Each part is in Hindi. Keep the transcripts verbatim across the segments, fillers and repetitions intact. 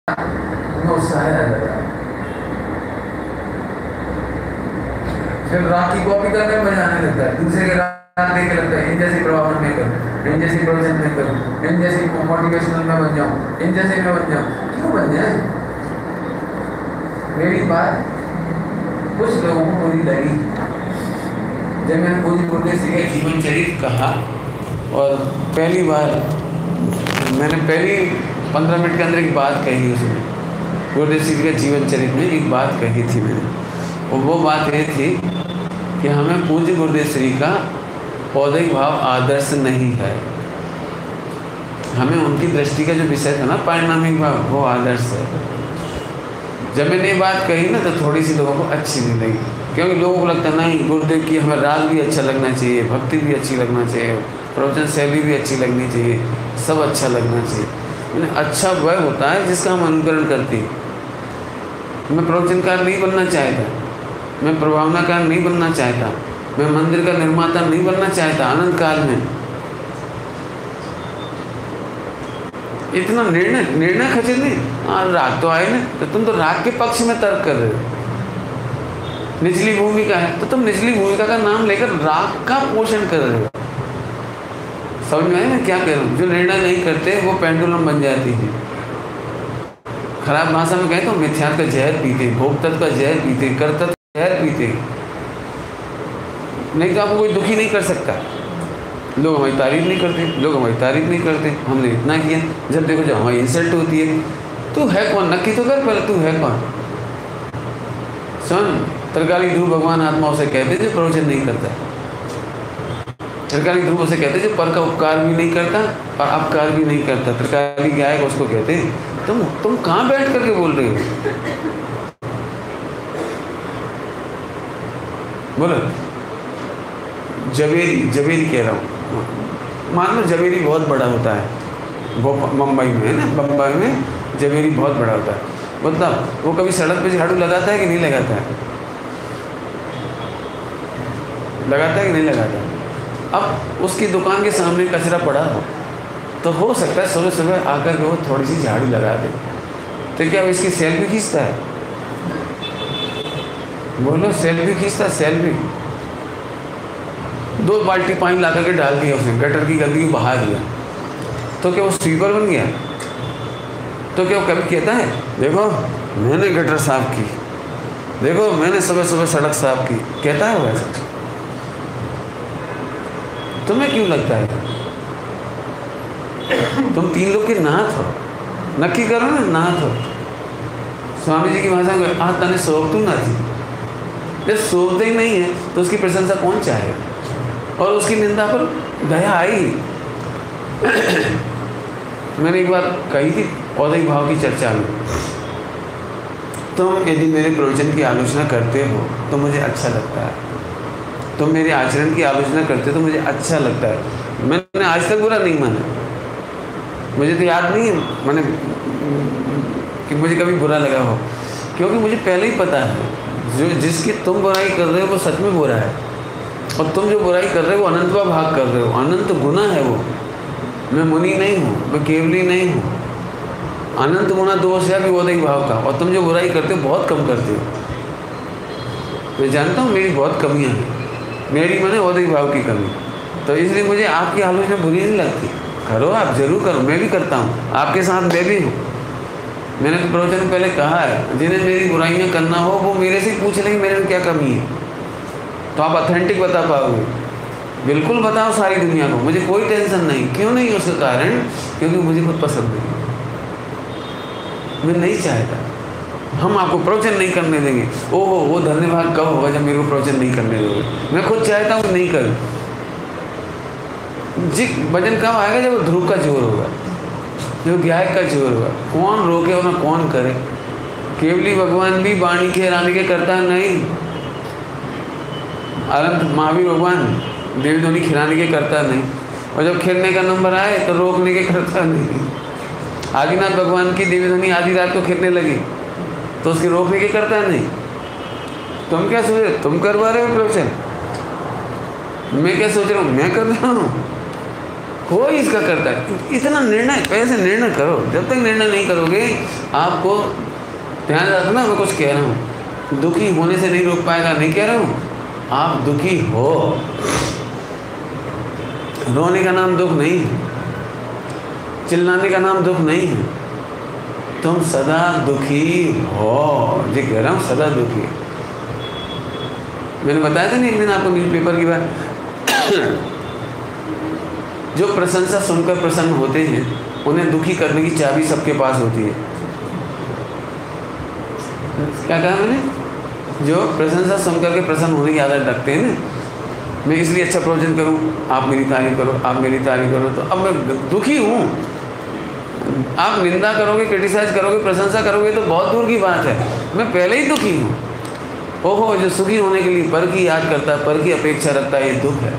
उनमें उत्साह आ जाता है। फिर राग की कॉपी करने में मजा आने लगता है, दूसरे के राग देख के लगता है इन जैसी प्रभाव में करूँ, इन जैसी प्रवचन में करूँ, इन जैसी मोटिवेशनल में बन जाऊँ, इन जैसे में बन जाऊँ। क्यों बन जाए? मेरी बात कुछ लोगों को बुरी लगी जब मैंने पूज्य गुरुदेव श्री का जीवन चरित्र कहा, और पहली बार मैंने पहली पंद्रह मिनट के अंदर एक बात कही उसमें, गुरुदेव श्री का जीवन चरित्र में एक बात कही थी मैंने, और वो बात ये थी कि हमें पूज्य गुरुदेव श्री का औदैहिक भाव आदर्श नहीं है, हमें उनकी दृष्टि का जो विषय था ना पारिणामिक भाव, वो आदर्श है। जब मैंने ये बात कही ना तो थोड़ी सी लोगों को अच्छी नहीं लगी, क्योंकि लोगों को लगता नहीं गुरुदेव की हमें राग भी अच्छा लगना चाहिए, भक्ति भी अच्छी लगना चाहिए, प्रवचन शैली भी अच्छी लगनी चाहिए, सब अच्छा लगना चाहिए। मैंने अच्छा वह होता है जिसका हम अनुकरण करते हैं। मैं प्रवचनकार नहीं बनना चाहता, मैं प्रभावनाकार नहीं बनना चाहता, मैं मंदिर का निर्माता नहीं बनना चाहता अनंत काल में। इतना निर्णय निर्णय खचे नहीं, हाँ राग तो आए ना, तो तुम तो राग के पक्ष में तर्क कर रहे हो। निचली भूमिका है तो तुम निचली भूमिका का नाम लेकर राग का पोषण कर रहे हो। समझ में आए मैं क्या कह रहा हूँ? जो निर्णय नहीं करते वो पेंडुलम बन जाती है। खराब भाषा में कहें तो मिथ्यात्व का जहर पीते, भोग तत्व का जहर पीते, कर्तव्य का जहर पीते, नहीं तो आपको कोई दुखी नहीं कर सकता। लोग हमारी तारीफ नहीं करते, लोग हमारी तारीफ नहीं करते, हमने इतना किया, जब देखो जब हमारी इंसल्ट होती है, तू है कौन? नक्की तो कर पहले, तू है कौन? सुन, त्रिकाली ध्रुव भगवान आत्मा उसे कहते जो प्रवचन नहीं करता, त्रिकाली ध्रुव उसे कहते जो पर का उपकार भी नहीं करता और अपकार भी नहीं करता। त्रिकाली गायक उसको कहते। तुम तुम कहाँ बैठ करके बोल रहे हो? बोलो। जवेरी जवेरी कह रहा हूँ, मान लो जवेरी बहुत बड़ा होता है, वो मुंबई में है ना, मुंबई में जवेरी बहुत बड़ा होता है। बोलता वो कभी सड़क पे झाड़ू लगाता है कि नहीं लगाता है? लगाता है कि नहीं लगाता है? अब उसकी दुकान के सामने कचरा पड़ा हो तो हो सकता है सुबह सुबह आकर के वो थोड़ी सी झाड़ू लगा दे, तो क्या वो इसकी सेल्फी खींचता है? बोलो, सेल्फी खींचता है? सेल्फी दो बाल्टी पानी ला करके डाल दिया उसने, गटर की गंदगी बहा दिया, तो क्या वो स्वीपर बन गया? तो क्या वो कभी कहता है देखो मैंने गटर साफ की, देखो मैंने सुबह सुबह सड़क साफ की? कहता है वो ऐसा? तुम्हें क्यों लगता है? तुम तीन लोग के नाथ हो, नक्की करो ना, नाथ हो। स्वामी जी की भाषा में आ तने सोचतू ना थी, जब सोचते ही नहीं है तो उसकी प्रशंसा कौन चाहेगा? और उसकी निंदा पर दया आई। मैंने एक बार कही थी औदैहिक भाव की चर्चा में, तुम यदि मेरे प्रवचन की आलोचना करते हो तो मुझे अच्छा लगता है, तुम मेरे आचरण की आलोचना करते हो तो मुझे अच्छा लगता है। मैंने आज तक बुरा नहीं माना, मुझे तो याद नहीं है मैंने कि मुझे कभी बुरा लगा हो, क्योंकि मुझे पहले ही पता है जो जिसकी तुम बुराई कर रहे हो वो सच में बुरा है, और तुम जो बुराई कर रहे हो वो अनंतवा भाग कर रहे हो, अनंत गुना है वो। मैं मुनि नहीं हूँ, मैं केवली नहीं हूँ, अनंत गुना दोष है भी औदैहिक भाव का, और तुम जो बुराई करते हो बहुत कम करते हो। मैं जानता हूँ मेरी बहुत कमियाँ हैं, मेरी मैंने औदैहिक भाव की कमी, तो इसलिए मुझे आपकी आलोचना बुरी नहीं लगती। करो आप, जरूर करो, मैं भी करता हूँ, आपके साथ मैं भी हूँ। मैंने तो प्रवचन में पहले कहा है, जिन्हें मेरी बुराइयाँ करना हो वो मेरे से पूछ लेंगे मेरे में क्या कमी है, तो आप ऑथेंटिक बता पाओगे। बिल्कुल बताओ सारी दुनिया को, मुझे कोई टेंशन नहीं। क्यों नहीं? उसका कारण क्योंकि मुझे खुद पसंद नहीं, मैं नहीं चाहता। हम आपको प्रवचन नहीं करने देंगे, ओहो वो धन्यवाद कब होगा जब मेरे को प्रवचन नहीं करने दोगे। मैं खुद चाहता हूँ नहीं करूँ। जी भजन कब आएगा? जब ध्रुव का जोर होगा, जब गायक का जोर होगा। कौन रोके और ना कौन करे? केवली भगवान भी वाणी के रानी के करता नहीं, अनंत महावीर भगवान देवी ध्वनि खिलाने के करता नहीं, और जब खेलने का नंबर आए तो रोकने के करता नहीं। आदिनाथ भगवान की देवी ध्वनि आधी रात को खेलने लगी तो उसके रोकने के करता नहीं। तुम क्या सोच रहे? तुम करवा रहे हो प्रवचन, मैं क्या सोच रहा हूँ? मैं कर रहा हूँ। कोई इसका करता है। इतना निर्णय कैसे निर्णय करो, जब तक निर्णय नहीं करोगे आपको ध्यान रखना। मैं कुछ कह रहा हूँ, दुखी होने से नहीं रोक पाएगा, नहीं कह रहा हूँ। आप दुखी हो, रोने का नाम दुख नहीं है, चिल्लाने का नाम दुख नहीं है। तुम सदा दुखी हो, जी कह रहा हूँ, सदा दुखी। मैंने बताया था नहीं एक दिन आपको न्यूज़पेपर की बात। जो प्रशंसा सुनकर प्रसन्न होते हैं उन्हें दुखी करने की चाबी सबके पास होती है। क्या कहा मैंने? जो प्रशंसा सुनकर के प्रसन्न होने की आदत रखते हैं ना, मैं इसलिए अच्छा प्रवचन करूं, आप मेरी तारीफ करो, आप मेरी तारीफ करो, तो अब मैं दुखी हूं। आप निंदा करोगे, क्रिटिसाइज करोगे, प्रशंसा करोगे तो बहुत दूर की बात है, मैं पहले ही दुखी हूं। ओहो, जो सुखी होने के लिए पर की याद करता है, पर की अपेक्षा रखता है, ये दुख है।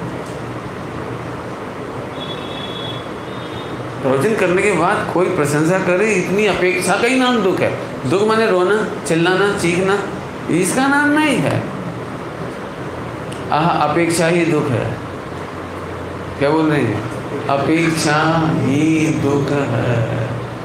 प्रवचन करने के बाद कोई प्रशंसा करे, इतनी अपेक्षा का ही नाम दुख है। दुख माने रोना, चिल्लाना, चीखना, इसका नाम नहीं है। आह, अपेक्षा ही दुख है। क्या बोल रहे हैं? अपेक्षा ही दुख है।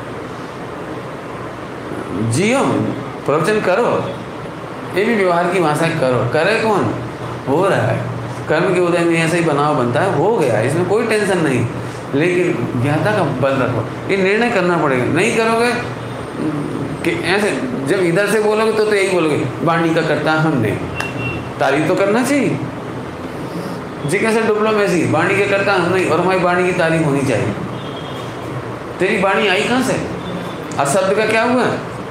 जियो, प्रवचन करो, ये भी व्यवहार की भाषा करो। करे कौन? हो रहा है। कर्म के उदय में ऐसा ही बनाव बनता है, हो गया, इसमें कोई टेंशन नहीं। लेकिन ज्ञाता का बल रखो, ये निर्णय करना पड़ेगा। नहीं करोगे कि ऐसे जब इधर से बोलोगे तो तो यही बोलोगे, वाणी का करता हमने, तारीफ तो करना चाहिए जी। कैसे डिप्लोमेसी, वाणी का करता हम नहीं, और हमारी वाणी की तारीफ होनी चाहिए। तेरी वाणी आई कहाँ से? अशब्द का क्या हुआ?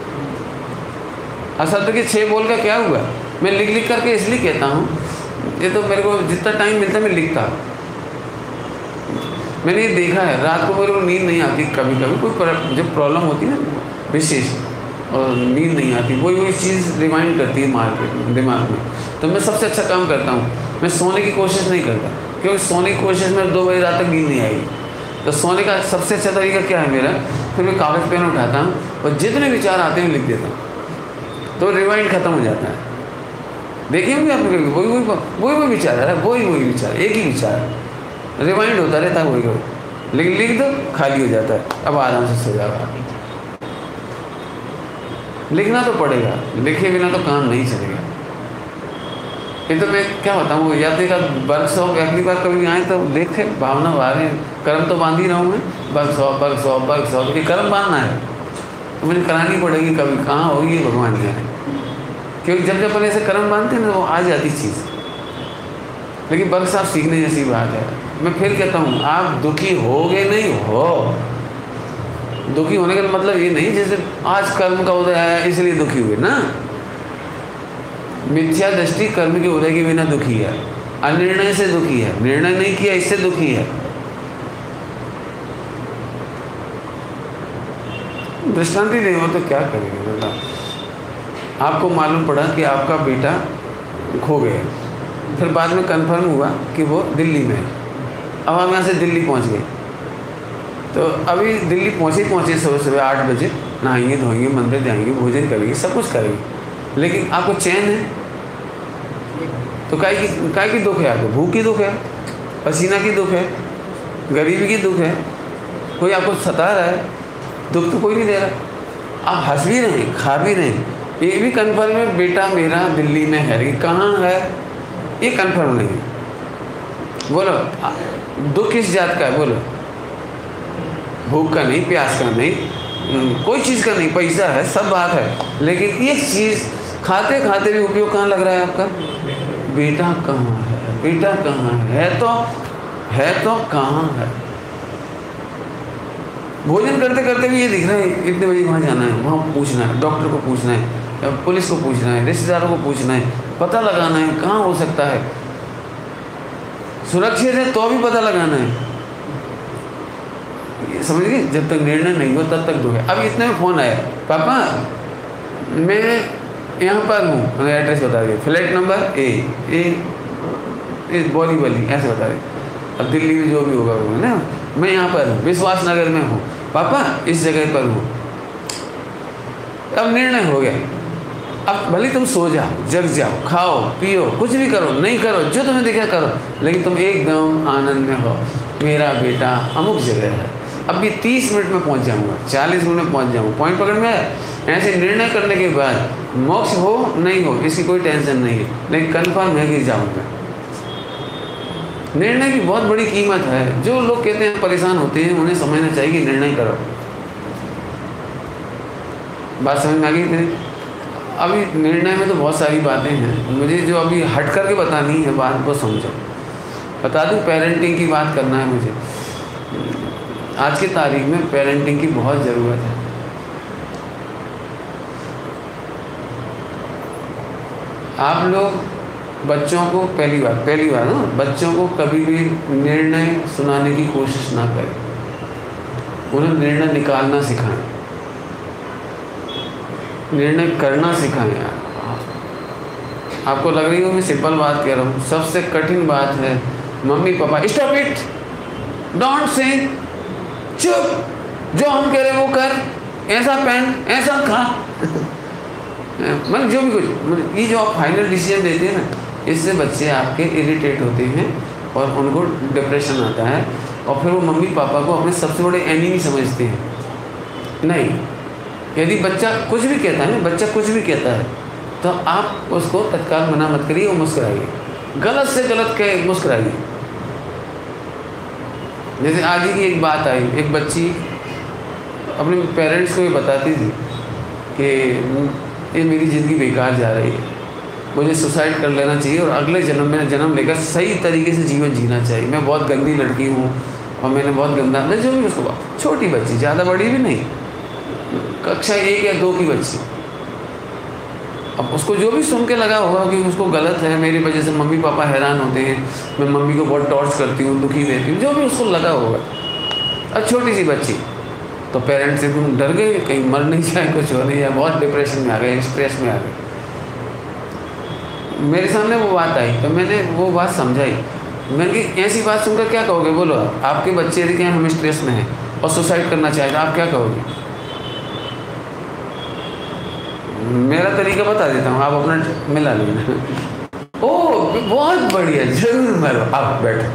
अशब्द के छः बोल का क्या हुआ? मैं लिख लिख करके इसलिए कहता हूँ, ये तो मेरे को जितना टाइम मिलता है मैं लिखता। मैंने ये देखा है, रात को मेरे को नींद नहीं आती, कभी कभी कोई जब प्रॉब्लम होती है ना विशेष, और नींद नहीं आती, वही वही चीज़ रिमाइंड करती है मार्केट दिमाग में। तो मैं सबसे अच्छा काम करता हूँ, मैं सोने की कोशिश नहीं करता, क्योंकि सोने की कोशिश में दो बजे रात तक नींद नहीं आएगी। तो सोने का सबसे अच्छा तरीका क्या है मेरा? फिर मैं कागज़ पेन उठाता हूँ और जितने विचार आते हैं लिख देता हूँ, तो रिमाइंड खत्म हो जाता है। देखिए भी आपने कभी वही वही वही वही विचार है, वही वही विचार, एक ही विचार रिमाइंड होता रहता है, वही वही, लेकिन लिख दो खाली हो जाता है। अब आराम से सो जाओ। लिखना तो पड़ेगा, लिखे बिना तो काम नहीं चलेगा। ये तो मैं क्या बताऊँ, यात्री का वर्कशॉप अगली बार कभी आए तो देखे भावना बाहर, कर्म तो बांध ही रहा हूँ मैं, वर्कशॉप वर्कशॉप वर्कशॉप, ये कर्म बांधना है तो मुझे करानी पड़ेगी। कभी कहाँ होगी भगवान जाने, क्योंकि जब जब पहले से कर्म बांधते हैं ना, वो आ जाती चीज़। लेकिन वर्कशॉप सीखने जैसी बात है। मैं फिर कहता हूँ, आप दुखी होगे नहीं हो। दुखी होने का मतलब ये नहीं जैसे आज कर्म का उदय है इसलिए दुखी हुए ना। मिथ्या दृष्टि कर्म के उदय के बिना दुखी है, अनिर्णय से दुखी है, निर्णय नहीं किया इससे दुखी है। दृष्टांत ही नहीं हो तो क्या करेंगे? मतलब आपको मालूम पड़ा कि आपका बेटा खो गया, फिर बाद में कंफर्म हुआ कि वो दिल्ली में है। अब हम यहाँ से दिल्ली पहुँच गए, तो अभी दिल्ली पहुँचे पहुँचे सुबह सुबह आठ बजे, नहाएंगे धोएंगे, मंदिर जाएंगे, भोजन करेंगे, सब कुछ करेंगे, लेकिन आपको चैन है तो काय की काय की दुख है? आपको भूख की दुख है, पसीना की दुख है, गरीबी की दुख है, कोई आपको सता रहा है, दुख तो कोई नहीं दे रहा। आप हंस भी रहे, खा भी रहे, ये भी कन्फर्म है बेटा मेरा दिल्ली में है, लेकिन कहाँ है ये कन्फर्म नहीं। बोलो दुख किस जात का है? बोलो भूख का नहीं, प्यास का नहीं, कोई चीज़ का नहीं, पैसा है, सब बात है, लेकिन एक चीज़ खाते खाते भी उपयोग कहाँ लग रहा है आपका? बेटा कहाँ है? बेटा कहाँ है? तो है तो कहाँ है? भोजन करते करते भी ये दिख रहा है इतने बजे वहाँ जाना है, वहाँ पूछना है, डॉक्टर को पूछना है, पुलिस को पूछना है, रिश्तेदारों को पूछना है, पता लगाना है कहाँ हो सकता है, सुरक्षित है तो भी पता लगाना है। समझ गए? जब तक निर्णय नहीं हो तब तक दुख है। अब इतने में फ़ोन आया, पापा मैं यहाँ पर हूँ, मैंने एड्रेस बता दिया, फ्लैट नंबर ए ए बोली बोली ऐसे बता रहे। अब दिल्ली में जो भी होगा वो ना, मैं यहाँ पर हूँ, विश्वास नगर में हूँ, पापा इस जगह पर हूँ। अब निर्णय हो गया। अब भले तुम सो जाओ, जग जाओ, खाओ पियो, कुछ भी करो, नहीं करो, जो तुम्हें दिखा करो, लेकिन तुम एकदम आनंद में हो। मेरा बेटा अमुक जगह है, अभी तीस मिनट में पहुंच जाऊंगा, चालीस मिनट में पहुंच जाऊंगा, पॉइंट पकड़ में है। ऐसे निर्णय करने के बाद मोक्ष हो नहीं हो इसकी कोई टेंशन नहीं है, लेकिन कन्फर्म है कि जाऊंगा। निर्णय की बहुत बड़ी कीमत है। जो लोग कहते हैं परेशान होते हैं, उन्हें समझना चाहिए कि निर्णय करो। बात समझ में आ गई मेरी? अभी निर्णय में तो बहुत सारी बातें हैं, मुझे जो अभी हट करके बतानी है बात को समझो। बता दूं, पेरेंटिंग की बात करना है मुझे। आज की तारीख में पेरेंटिंग की बहुत ज़रूरत है। आप लोग बच्चों को पहली बार पहली बार ना बच्चों को कभी भी निर्णय सुनाने की कोशिश ना करें, उन्हें निर्णय निकालना सिखाएं, निर्णय करना सिखाएं। यार आपको लग रही हो मैं सिंपल बात कह रहा हूँ, सबसे कठिन बात है mummy papa stop it, don't say, चुप, जो हम कह रहे वो कर, ऐसा पहन, ऐसा खा मतलब जो भी कुछ, मतलब ये जो आप फाइनल डिसीजन देते हैं ना, इससे बच्चे आपके इरिटेट होते हैं और उनको डिप्रेशन आता है, और फिर वो मम्मी पापा को अपने सबसे बड़े एनिमी समझते हैं। नहीं, यदि बच्चा कुछ भी कहता है, बच्चा कुछ भी कहता है तो आप उसको तत्काल मना मत करिए और मुस्कुराइए, गलत से गलत कह मुस्कुराइए। जैसे आज ही की एक बात आई, एक बच्ची अपने पेरेंट्स को ये बताती थी कि ये मेरी ज़िंदगी बेकार जा रही है, मुझे सुसाइड कर लेना चाहिए और अगले जन्म में जन्म लेकर सही तरीके से जीवन जीना चाहिए। मैं बहुत गंदी लड़की हूँ और मैंने बहुत गंदा, जो भी उसको बात, छोटी बच्ची, ज़्यादा बड़ी भी नहीं, कक्षा एक या दो की बच्ची। अब उसको जो भी सुन के लगा होगा कि उसको गलत है, मेरी वजह से मम्मी पापा हैरान होते हैं, मैं मम्मी को बहुत टॉर्च करती हूँ, दुखी देती हूँ, जो भी उसको लगा होगा। अब छोटी सी बच्ची, तो पेरेंट्स से तुम डर गए कहीं मर नहीं जाए, कुछ हो नहीं जाए, बहुत डिप्रेशन में आ गए, स्ट्रेस में आ गए। मेरे सामने वो बात आई तो मैंने वो बात समझाई। मैंने कि ऐसी बात सुनकर क्या कहोगे, बोलो आपके बच्चे यदि कहें हम स्ट्रेस में हैं और सुसाइड करना चाहें, आप क्या कहोगे? मेरा तरीका बता देता हूँ, आप अपना मिला लेना। ओह बहुत बढ़िया, जरूर मरो, आप बैठो।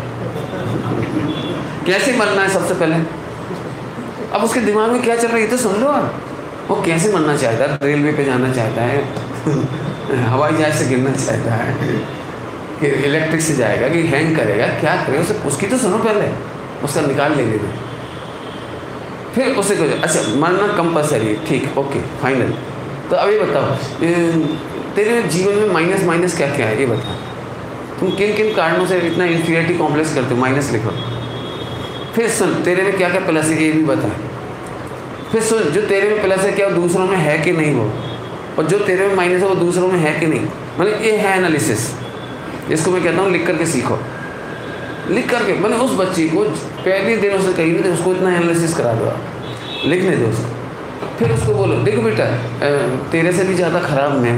कैसे मरना है सबसे पहले, अब उसके दिमाग में क्या चल रहा है ये तो सुन लो आप। वो कैसे मरना चाहता है, रेलवे पे जाना चाहता है, हवाई जहाज से गिरना चाहता है, कि इलेक्ट्रिक से जाएगा कि हैंग करेगा, क्या करेगा, उसे उसकी तो सुनो पहले, उसका निकाल लेंगे तो फिर उसे कहो अच्छा मरना कंपलसरी है, ठीक ओके फाइनल। तो अभी बताओ तेरे जीवन में माइनस माइनस क्या क्या है ये बता, तुम किन किन कारणों से इतना इंफीरियरिटी कॉम्प्लेक्स करते हो, माइनस लिखो। फिर सुन तेरे में क्या क्या प्लस है ये भी बता। फिर सुन जो तेरे में प्लस है क्या दूसरों में है कि नहीं वो, और जो तेरे में माइनस है वो दूसरों में है कि नहीं। मतलब ये है एनालिसिस, इसको मैं कहता हूँ लिख करके सीखो। लिख करके मैंने उस बच्ची को पहले दिन उससे कही नहीं, उसको इतना एनालिसिस करा दो, लिखने दो उसको। फिर उसको बोलो देखो बेटा तेरे से भी ज़्यादा ख़राब मैं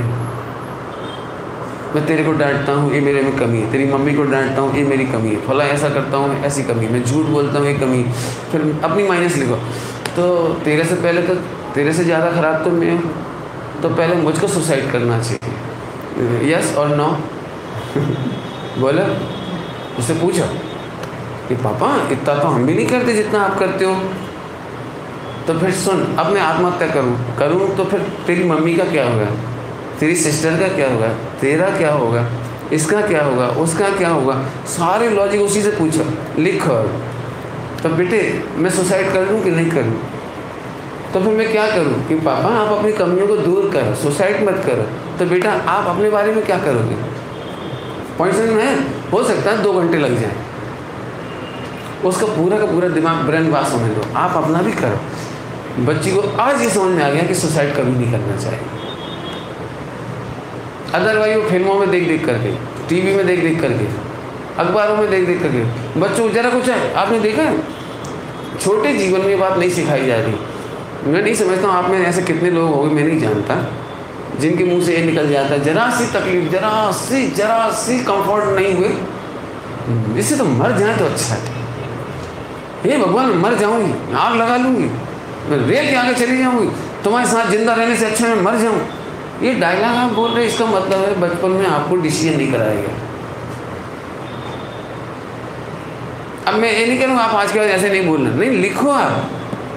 मैं तेरे को डांटता हूँ ये मेरे में कमी है, तेरी मम्मी को डांटता हूँ ये मेरी कमी है, फला ऐसा करता हूँ ऐसी कमी, मैं झूठ बोलता हूँ ये कमी। फिर अपनी माइनस लिखो, तो तेरे से पहले तो तेरे से ज़्यादा ख़राब तो मैं हूँ, तो पहले मुझको सुसाइड करना चाहिए, यस और नो। बोलो उससे पूछो कि पापा इतना तो हम भी नहीं करते जितना आप करते हो। तो फिर सुन अब मैं आत्महत्या करूँ करूँ तो फिर तेरी मम्मी का क्या होगा, तेरी सिस्टर का क्या होगा, तेरा क्या होगा, इसका क्या होगा, उसका क्या होगा, सारे लॉजिक उसी से पूछो, लिखो। तो बेटे मैं सुसाइड कर लूँ कि नहीं करूँ, तो फिर मैं क्या करूँ कि पापा आप अपनी कमियों को दूर करो, सुसाइड मत करो। तो बेटा आप अपने बारे में क्या करोगे। पॉइंट समझ में है, हो सकता है दो घंटे लग जाए, उसका पूरा का पूरा दिमाग ब्रेन वाश होने दो, आप अपना भी करो। बच्ची को आज ये समझ में आ गया कि सुसाइड कभी नहीं करना चाहिए। अदरवाइज वो फिल्मों में देख देख करके, टीवी में देख देख करके, अखबारों में देख देख करके बच्चों को जरा कुछ है आपने देखा है, छोटे जीवन में ये बात नहीं सिखाई जा रही। मैं नहीं समझता हूँ आप में ऐसे कितने लोग होंगे, मैं नहीं जानता, जिनके मुंह से ये निकल जाता है जरा सी तकलीफ, जरा सी जरा सी कंफर्ट नहीं हुए, इससे तो मर जाए तो अच्छा है। हे भगवान मर जाऊंगी, आग लगा लूंगी, मैं रेल के आगे चली जाऊंगी, तुम्हारे साथ जिंदा रहने से अच्छा मैं मर जाऊं। ये डायलॉग आप बोल रहे, इसका मतलब है बचपन में आपको डिसीजन नहीं कराया गया। अब मैं ये नहीं करूँगा आप आज के बाद ऐसे नहीं बोलना, नहीं, लिखो आप।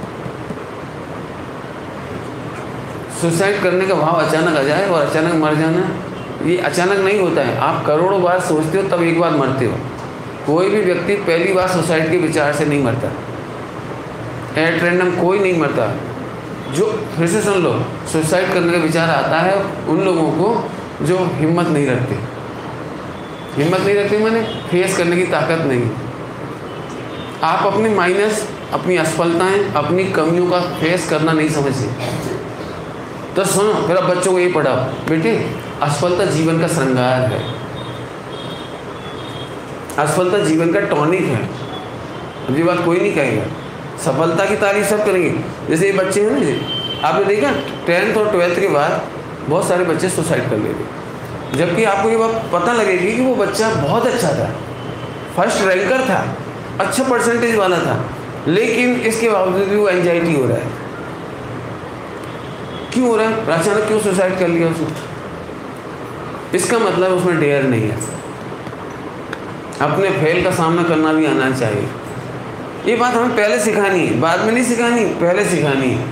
सुसाइड करने का भाव अचानक आ जाए और अचानक मर जाना, ये अचानक नहीं होता है। आप करोड़ों बार सोचते हो तब एक बार मरते हो। कोई भी व्यक्ति पहली बार सुसाइड के विचार से नहीं मरता, एट रैंडम कोई नहीं मरता। जो फिर से सुन लो, सुसाइड करने का विचार आता है उन लोगों को जो हिम्मत नहीं रखते। हिम्मत नहीं रखते माने फेस करने की ताकत नहीं। आप अपने माइनस, अपनी असफलताएं, अपनी कमियों का फेस करना नहीं समझते। तो सुनो, फिर अब बच्चों को ये पढ़ाओ, बेटे असफलता जीवन का श्रृंगार है, असफलता जीवन का टॉनिक है। अब ये बात कोई नहीं कहेगा, सफलता की तारीफ सब करेंगे। जैसे ये बच्चे हैं ना, आपने देखा टेंथ और ट्वेल्थ के बाद बहुत सारे बच्चे सुसाइड कर लेते, जबकि आपको ये बात पता लगेगी कि वो बच्चा बहुत अच्छा था, फर्स्ट रैंकर था, अच्छा परसेंटेज वाला था, लेकिन इसके बावजूद भी वो एंजाइटी हो रहा है। क्यों हो रहा है? अचानक क्यों सुसाइड कर लिया उसने? इसका मतलब उसमें डेयर नहीं है। अपने फेल का सामना करना भी आना चाहिए। ये बात हमें पहले सिखानी है, बाद में नहीं सिखानी, पहले सिखानी है।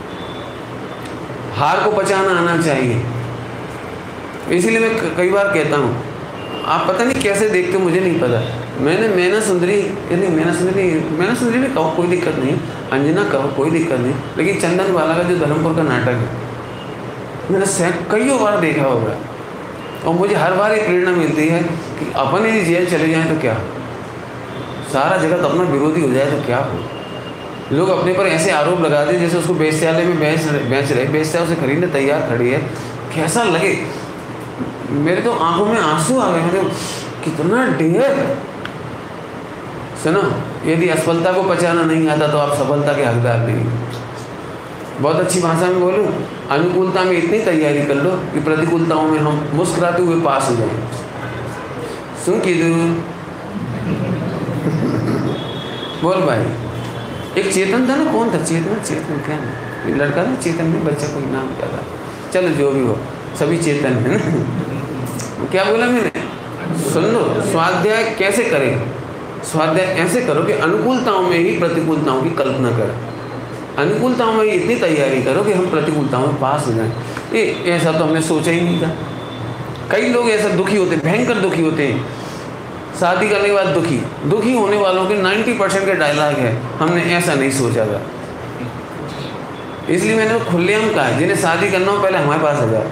हार को पहचाना आना चाहिए। इसीलिए मैं कई बार कहता हूँ, आप पता नहीं कैसे देखते हो, मुझे नहीं पता। मैंने मैना सुंदरी, यानी मैना सुंदरी मैना सुंदरी में कहो कोई दिक्कत नहीं, अंजना कहो कोई दिक्कत नहीं, लेकिन चंदन वाला का जो धर्मपुर का नाटक है, मैंने सैक कईयों बार देखा होगा, और मुझे हर बार ये प्रेरणा मिलती है कि अपन यदि जेल चले जाएं तो क्या, सारा जगत अपना विरोधी हो जाए तो क्या हो। लोग अपने पर ऐसे आरोप लगाते हैं जैसे उसको बेचत्यालय में बेच बेच रहे, बेचता उसे खरीदने तैयार खड़ी है। कैसा लगे, मेरे तो आंखों में आंसू आ गए। मेरे कितना डेयर। सुनो, यदि असफलता को पहचाना नहीं आता तो आप सफलता के हकदार नहीं। बहुत अच्छी भाषा में बोलूं, अनुकूलता में इतनी तैयारी कर लो कि प्रतिकूलताओं में हम मुस्कुराते हुए पास हो जाएं। सुन की बोल भाई, एक चेतन था ना, कौन था चेतन? चेतन क्या ना, लड़का था चेतन में, बच्चा कोई नाम क्या था, चलो जो भी हो, सभी चेतन है ना। क्या बोला मैंने? सुन लो, स्वाध्याय कैसे करें? स्वाध्याय ऐसे करो कि अनुकूलताओं में ही प्रतिकूलताओं की कल्पना करें। अनुकूलताओं में इतनी तैयारी करो कि हम प्रतिकूलताओं में पास हो जाएं। ये ऐसा तो हमने सोचा ही नहीं था। कई लोग ऐसा दुखी होते हैं, भयंकर दुखी होते हैं, शादी करने के बाद दुखी। दुखी होने वालों के नब्बे परसेंट के डायलॉग है, हमने ऐसा नहीं सोचा था। इसलिए मैंने खुलेआम कहा, जिन्हें शादी करना हो पहले हमारे पास आ जाओ,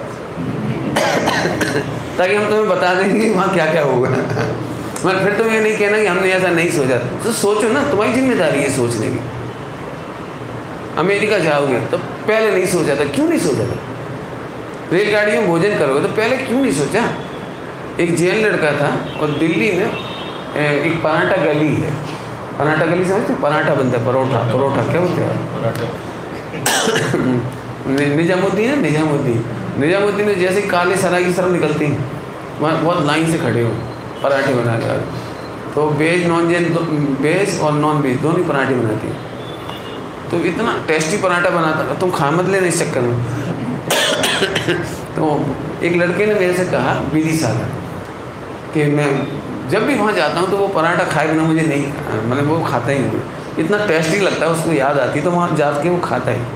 ताकि हम तुम्हें बता देंगे वहाँ क्या क्या होगा। मगर फिर तुम ये नहीं कहना कि हमने ऐसा नहीं सोचा। तो सोचो ना, तुम्हारी जिम्मेदारी है सोचने की। अमेरिका जाओगे तो पहले नहीं सोचा था, क्यों नहीं सोचा था? रेलगाड़ी में भोजन करोगे तो पहले क्यों नहीं सोचा? एक जैन लड़का था और दिल्ली में एक पराठा गली है, पराठा गली समझते? पराठा बनता है, परोठा, परोठा क्या बोलते हैं? पराठा। निजामुद्दीन है, निजामुद्दीन निजामुद्दीन में जैसे काले सराय की तरफ निकलती हैं, वहाँ बहुत लाइन से खड़े हो पराठे बना के। तो वेज नॉन वेज, वेज और नॉन वेज दोनों पराठे बनाती हैं। तो इतना टेस्टी पराठा बनाता, तुम खा मत लेना इस चक्कर में। तो एक लड़के ने मेरे से कहा, विधि सागर, कि मैं जब भी वहाँ जाता हूँ तो वो पराठा खाए बिना मुझे नहीं, मतलब वो खाता ही नहीं, इतना टेस्टी लगता है, उसको याद आती है तो वहाँ जा के वो खाता है।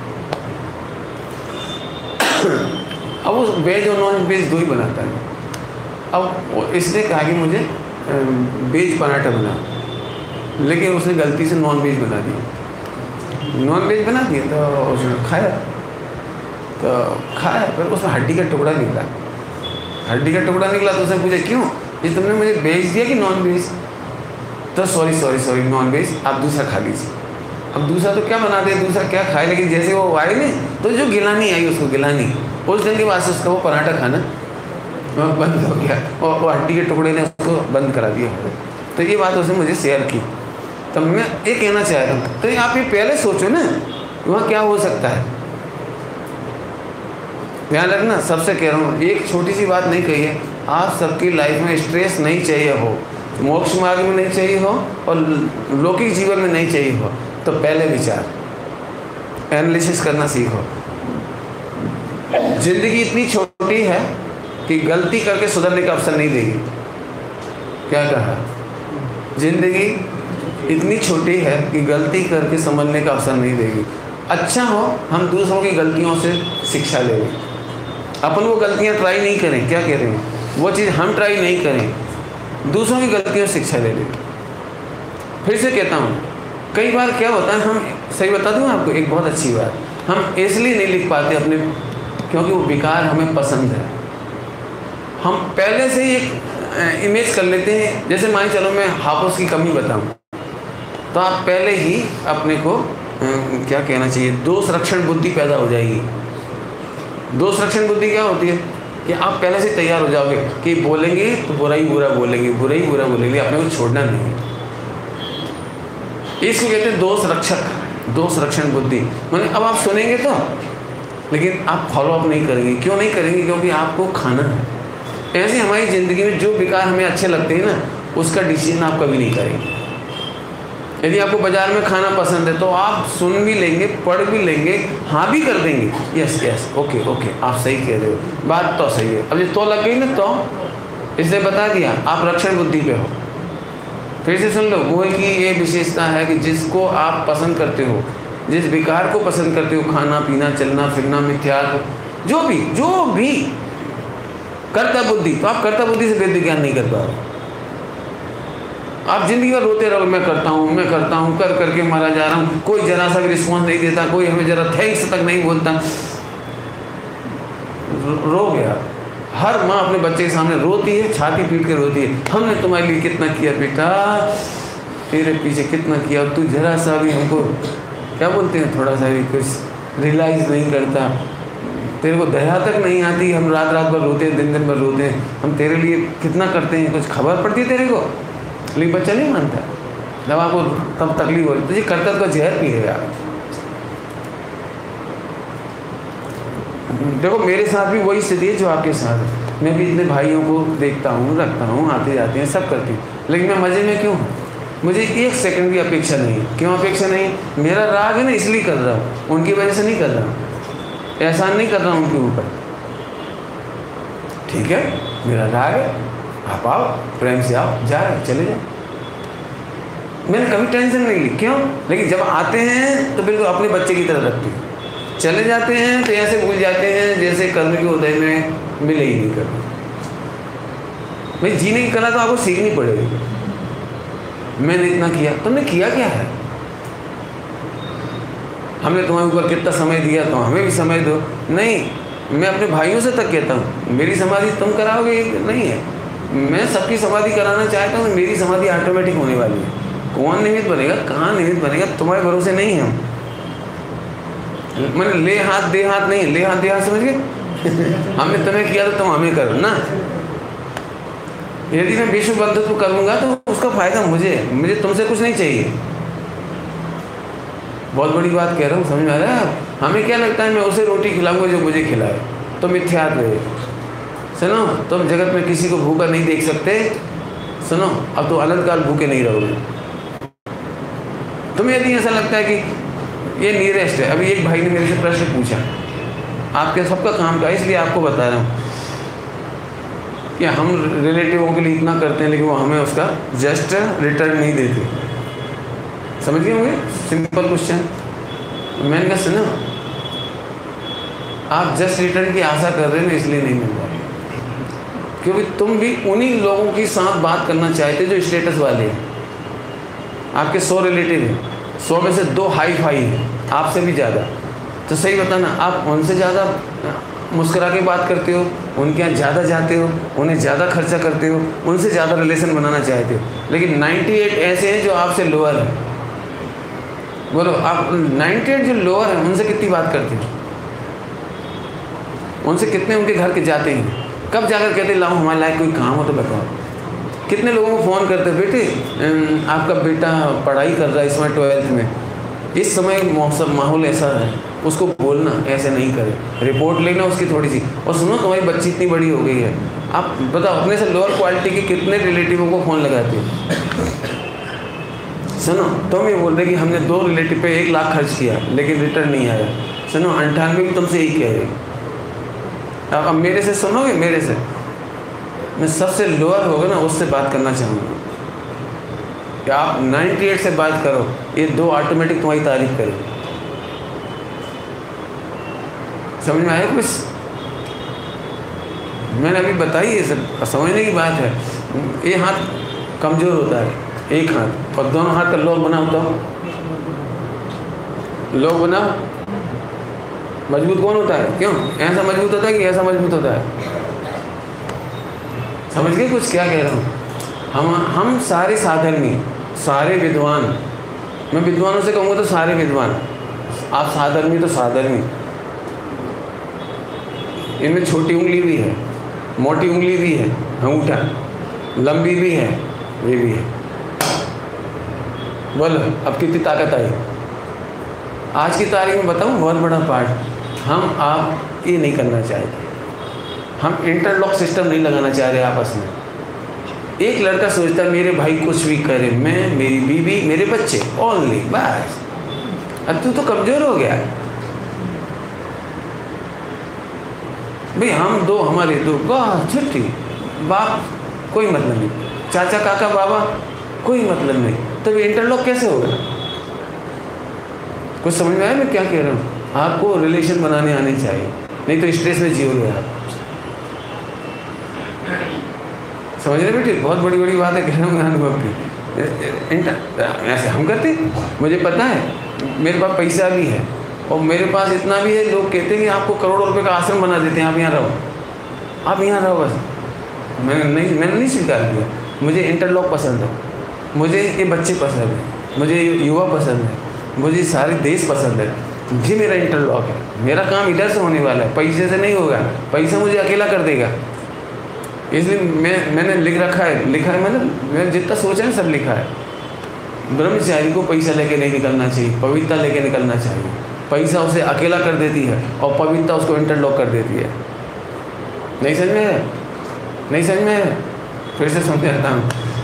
अब वो वेज और नॉन वेज दो ही बनाता है। अब वो इसने कहा कि मुझे वेज पराठा बना, लेकिन उसने गलती से नॉन वेज बना दिया। नॉन वेज बना दिया तो उसने खाया, तो खाया, फिर उसमें हड्डी का टुकड़ा निकला। हड्डी का टुकड़ा निकला तो उसने पूछा, क्यों ये तुमने मुझे वेज दिया कि नॉन वेज? तो sorry sorry sorry non veg, आप दूसरा खा लीजिए। अब दूसरा तो क्या बना दे, दूसरा क्या खाए, लेकिन जैसे वो आए नहीं तो जो गिलानी आई उसको, गिलानी, उस दिन के बाद से उसका वो पराठा खाना बंद हो गया, और वो हड्डी के टुकड़े ने उसको बंद करा दिया। तो ये बात उसने मुझे शेयर की। तो मैं ये कहना चाह रहा हूँ, तो आप ये पहले सोचो ना वहाँ क्या हो सकता है। ध्यान रखना, सबसे कह रहा हूँ, एक छोटी सी बात नहीं कही है, आप सबकी लाइफ में स्ट्रेस नहीं चाहिए हो, मोक्ष मार्ग में नहीं चाहिए हो और लौकिक जीवन में नहीं चाहिए हो, तो पहले विचार एनालिसिस करना सीखो। जिंदगी इतनी छोटी है कि गलती करके सुधरने का अवसर नहीं देगी। क्या कहा? जिंदगी इतनी छोटी है कि गलती करके समझने का अवसर नहीं देगी। अच्छा हो हम दूसरों की गलतियों से शिक्षा ले लें, अपन वो गलतियाँ ट्राई नहीं करें। क्या कह रहे हैं, वो चीज़ हम ट्राई नहीं करें, दूसरों की गलतियों से शिक्षा ले लें। फिर से कहता हूँ, कई बार क्या होता है, हम सही बता दूँ आपको एक बहुत अच्छी बात, हम इसलिए नहीं लिख पाते अपने, क्योंकि वो विकार हमें पसंद है। हम पहले से ही एक इमेज कर लेते हैं, जैसे मान चलो मैं हापुस की कमी बताऊँ, तो आप पहले ही अपने को आ, क्या कहना चाहिए, दोष रक्षण बुद्धि पैदा हो जाएगी। दोष रक्षण बुद्धि क्या होती है कि आप पहले से तैयार हो जाओगे कि बोलेंगे तो बुरा ही बुरा बोलेंगे, बुरा ही बुरा बोलेंगे, अपने को छोड़ना नहीं। इसको कहते हैं दोष रक्षक, दोष रक्षण बुद्धि। माने अब आप सुनेंगे तो, लेकिन आप फॉलो अप नहीं करेंगे। क्यों नहीं करेंगे, क्योंकि आपको खाना है। ऐसे हमारी ज़िंदगी में जो विकार हमें अच्छे लगते हैं ना, उसका डिसीजन आप कभी नहीं करेंगे। यदि आपको बाजार में खाना पसंद है तो आप सुन भी लेंगे, पढ़ भी लेंगे, हाँ भी कर देंगे, यस यस ओके ओके आप सही कह रहे हो, बात तो सही है। अब ये तो लग गई ना, तो इसलिए बता दिया आप रक्षण बुद्धि पे हो। फिर से सुन लो, वो की ये विशेषता है कि जिसको आप पसंद करते हो, जिस विकार को पसंद करते हो, खाना पीना चलना फिरना मिथ्यात्व, जो भी जो भी कर्ता बुद्धि, तो आप कर्ता बुद्धि से वेद ज्ञान नहीं कर पा रहे। आप जिंदगी भर रोते रहो, मैं करता हूँ मैं करता हूँ कर करके मारा जा रहा हूँ, कोई जरा सा भी रिस्पॉन्स नहीं देता, कोई हमें जरा थैंक्स तक नहीं बोलता। रो गया। हर माँ अपने बच्चे के सामने रोती है, छाती पीट के रोती है, हमने तुम्हारे लिए कितना किया बेटा, तेरे पीछे कितना किया, तू जरा सा भी हमको क्या बोलते हैं, थोड़ा सा भी कुछ रियलाइज़ नहीं करता, तेरे को दया तक नहीं आती। हम रात रात भर रोते हैं, दिन दिन भर रोते हैं, हम तेरे लिए कितना करते हैं, कुछ खबर पड़ती है तेरे को, लेकिन बच्चा नहीं मानता। जब आपको तब तकलीफ हो रही तो ये कर्तव्य का जहर पिएगा। देखो मेरे साथ भी वही स्थिति है जो आपके साथ है। मैं भी इतने भाइयों को देखता हूँ, रखता हूँ, आते जाते हैं, सब करती हूँ, लेकिन मैं मज़े में क्यों? मुझे एक सेकंड की अपेक्षा नहीं। क्यों अपेक्षा नहीं? मेरा राग है ना, इसलिए कर रहा हूँ, उनकी वजह से नहीं कर रहा हूँ, एहसान नहीं कर रहा हूँ उनके ऊपर। ठीक है, मेरा राग है, आप आओ, प्रेम से आओ, जा रहे चले जाओ, मैंने कभी टेंशन नहीं ली। क्यों? लेकिन जब आते हैं तो बिल्कुल अपने बच्चे की तरह रखती हूँ, चले जाते हैं तो ऐसे भूल जाते हैं जैसे कर्म के उदय में मिले ही नहीं करना। भाई जीने की कला तो आपको सीखनी पड़ेगी। मैंने इतना किया, तुमने किया क्या है? हमने तुम्हारे ऊपर कितना समय दिया, तो हमें भी समय दो। नहीं, मैं अपने भाइयों से तक कहता हूँ, मेरी समाधि तुम कराओगे नहीं है, मैं सबकी समाधि कराना चाहता हूँ, मेरी समाधि ऑटोमेटिक होने वाली है। कौन निमित्त बनेगा, कहाँ निमित्त बनेगा, तुम्हारे भरोसे नहीं है हम। मैंने ले हाथ दे हाथ नहीं, ले हाथ दे हाथ समझ गए हमने तुम्हें किया तो तुम हमें करो ना। यदि मैं विश्व बंधुत्व करूँगा तो उसका फायदा मुझे, मुझे तुमसे कुछ नहीं चाहिए। बहुत बड़ी बात कह रहा हूँ, समझ में आ रहा है? हमें क्या लगता है मैं उसे रोटी खिलाऊंगा जो मुझे खिलाए, तो मिथ्यात्व है। सुनो, तुम जगत में किसी को भूखा नहीं देख सकते। सुनो, अब तो अनंत काल भूखे नहीं रहोगे। तुम्हें यदि ऐसा लगता है कि ये नियरेस्ट है, अभी एक भाई ने मेरे से प्रश्न पूछा, आपके सबका काम का, इसलिए आपको बता रहा हूँ कि हम रिलेटिवों के लिए इतना करते हैं लेकिन वो हमें उसका जस्ट रिटर्न नहीं देते। समझ गए होंगे? Simple question. मैंने कहा सुनो, आप जस्ट रिटर्न की आशा कर रहे हैं, इसलिए नहीं मिल रहा, क्योंकि तुम भी उन्हीं लोगों के साथ बात करना चाहते जो स्टेटस वाले हैं। आपके सौ रिलेटिव हैं, सौ में से दो हाई फाई हैं आपसे भी ज़्यादा, तो सही बताना, आप उनसे ज़्यादा मुस्कुरा के बात करते हो, उनके यहाँ ज़्यादा जाते हो, उन्हें ज़्यादा खर्चा करते हो, उनसे ज़्यादा रिलेशन बनाना चाहते हो, लेकिन अट्ठानवे ऐसे हैं जो आपसे लोअर हैं। बोलो, आप अट्ठानवे जो लोअर हैं उनसे कितनी बात करते हो? उनसे कितने उनके घर के जाते हैं? कब जाकर कहते लाओ हमारे लायक कोई काम हो तो बताओ। कितने लोगों को फ़ोन करते, बेटे आपका बेटा पढ़ाई कर रहा है इस समय ट्वेल्थ में, इस समय मौसम माहौल ऐसा है, उसको बोलना ऐसे नहीं करे, रिपोर्ट लेना उसकी थोड़ी सी, और सुनो तुम्हारी बच्ची इतनी बड़ी हो गई है। आप बताओ, अपने से लोअर क्वालिटी के कितने रिलेटिवों को फ़ोन लगाते हो? सुनो, तुम ये बोल रहे कि हमने दो रिलेटिव पे एक लाख खर्च किया लेकिन रिटर्न नहीं आया। सुनो, अंठानवे भी तुमसे यही कह रहे। अब मेरे से सुनोगे, मेरे से मैं सबसे लोअर होगा ना, उससे बात करना चाहूँगा। कि आप अट्ठानवे से बात करो, ये दो ऑटोमेटिक तुम्हारी तारीफ करेंगे। समझ में आया कुछ? मैंने अभी बताई है, सब समझने की बात है। ये हाथ कमज़ोर होता है, एक हाथ, और दोनों हाथ का लोग बनाओ तो लोग बनाओ, मजबूत कौन होता है? क्यों ऐसा मजबूत होता है कि ऐसा मजबूत होता है? समझ गए कुछ क्या कह रहा हूँ? हम हम सारे साधर्मी, सारे विद्वान, मैं विद्वानों से कहूँगा तो सारे विद्वान, आप साधर्मी तो साधर्मी। इनमें छोटी उंगली भी है, मोटी उंगली भी है, अंगूठा लंबी भी है, ये भी है। बोलो अब कितनी ताकत आई? आज की तारीख में बताऊँ बहुत बड़ा पार्ट हम आप ये नहीं करना चाहते। हम इंटरलॉक सिस्टम नहीं लगाना चाह रहे आपस में। एक लड़का सोचता है मेरे भाई कुछ भी करे, मैं, मेरी बीवी, मेरे बच्चे, ओनली, बस। अब तू तो कमज़ोर हो गया भाई। हम दो, हमारे दो, वाह छुट्टी, बाप कोई मतलब नहीं, चाचा काका बाबा कोई मतलब नहीं, तो ये इंटरलॉक कैसे होगा? कुछ समझ में आया मैं क्या कह रहा हूँ? आपको रिलेशन बनाने आने चाहिए, नहीं तो स्ट्रेस में जियोगे आप। समझ रहे बेटे? बहुत बड़ी बड़ी बात है कह रहा हूँ अनुभव की। इंटर ऐसे हम करते, मुझे पता है, मेरे पास पैसा भी है और मेरे पास इतना भी है, लोग कहते हैं कि आपको करोड़ों रुपए का आश्रम बना देते हैं, आप यहाँ रहो, आप यहाँ रहो बस। मैंने नहीं मैंने नहीं स्वीकार किया। मुझे इंटरलॉक पसंद है, मुझे ये बच्चे पसंद है, मुझे युवा पसंद है, मुझे सारे देश पसंद है, ये मेरा इंटरलॉक है। मेरा काम इधर से होने वाला है, पैसे से नहीं होगा, पैसा मुझे अकेला कर देगा। इसलिए मैं मैंने लिख रखा है, लिखा है मैंने मैंने जितना सोचा है सब लिखा है। ब्रह्मचारी को पैसा लेके नहीं निकलना चाहिए, पवित्रता लेके निकलना चाहिए। पैसा उसे अकेला कर देती है और पवित्रता उसको इंटरलॉक कर देती है। नहीं समझ में है? नहीं समझ में है? फिर से समझाता हूँ,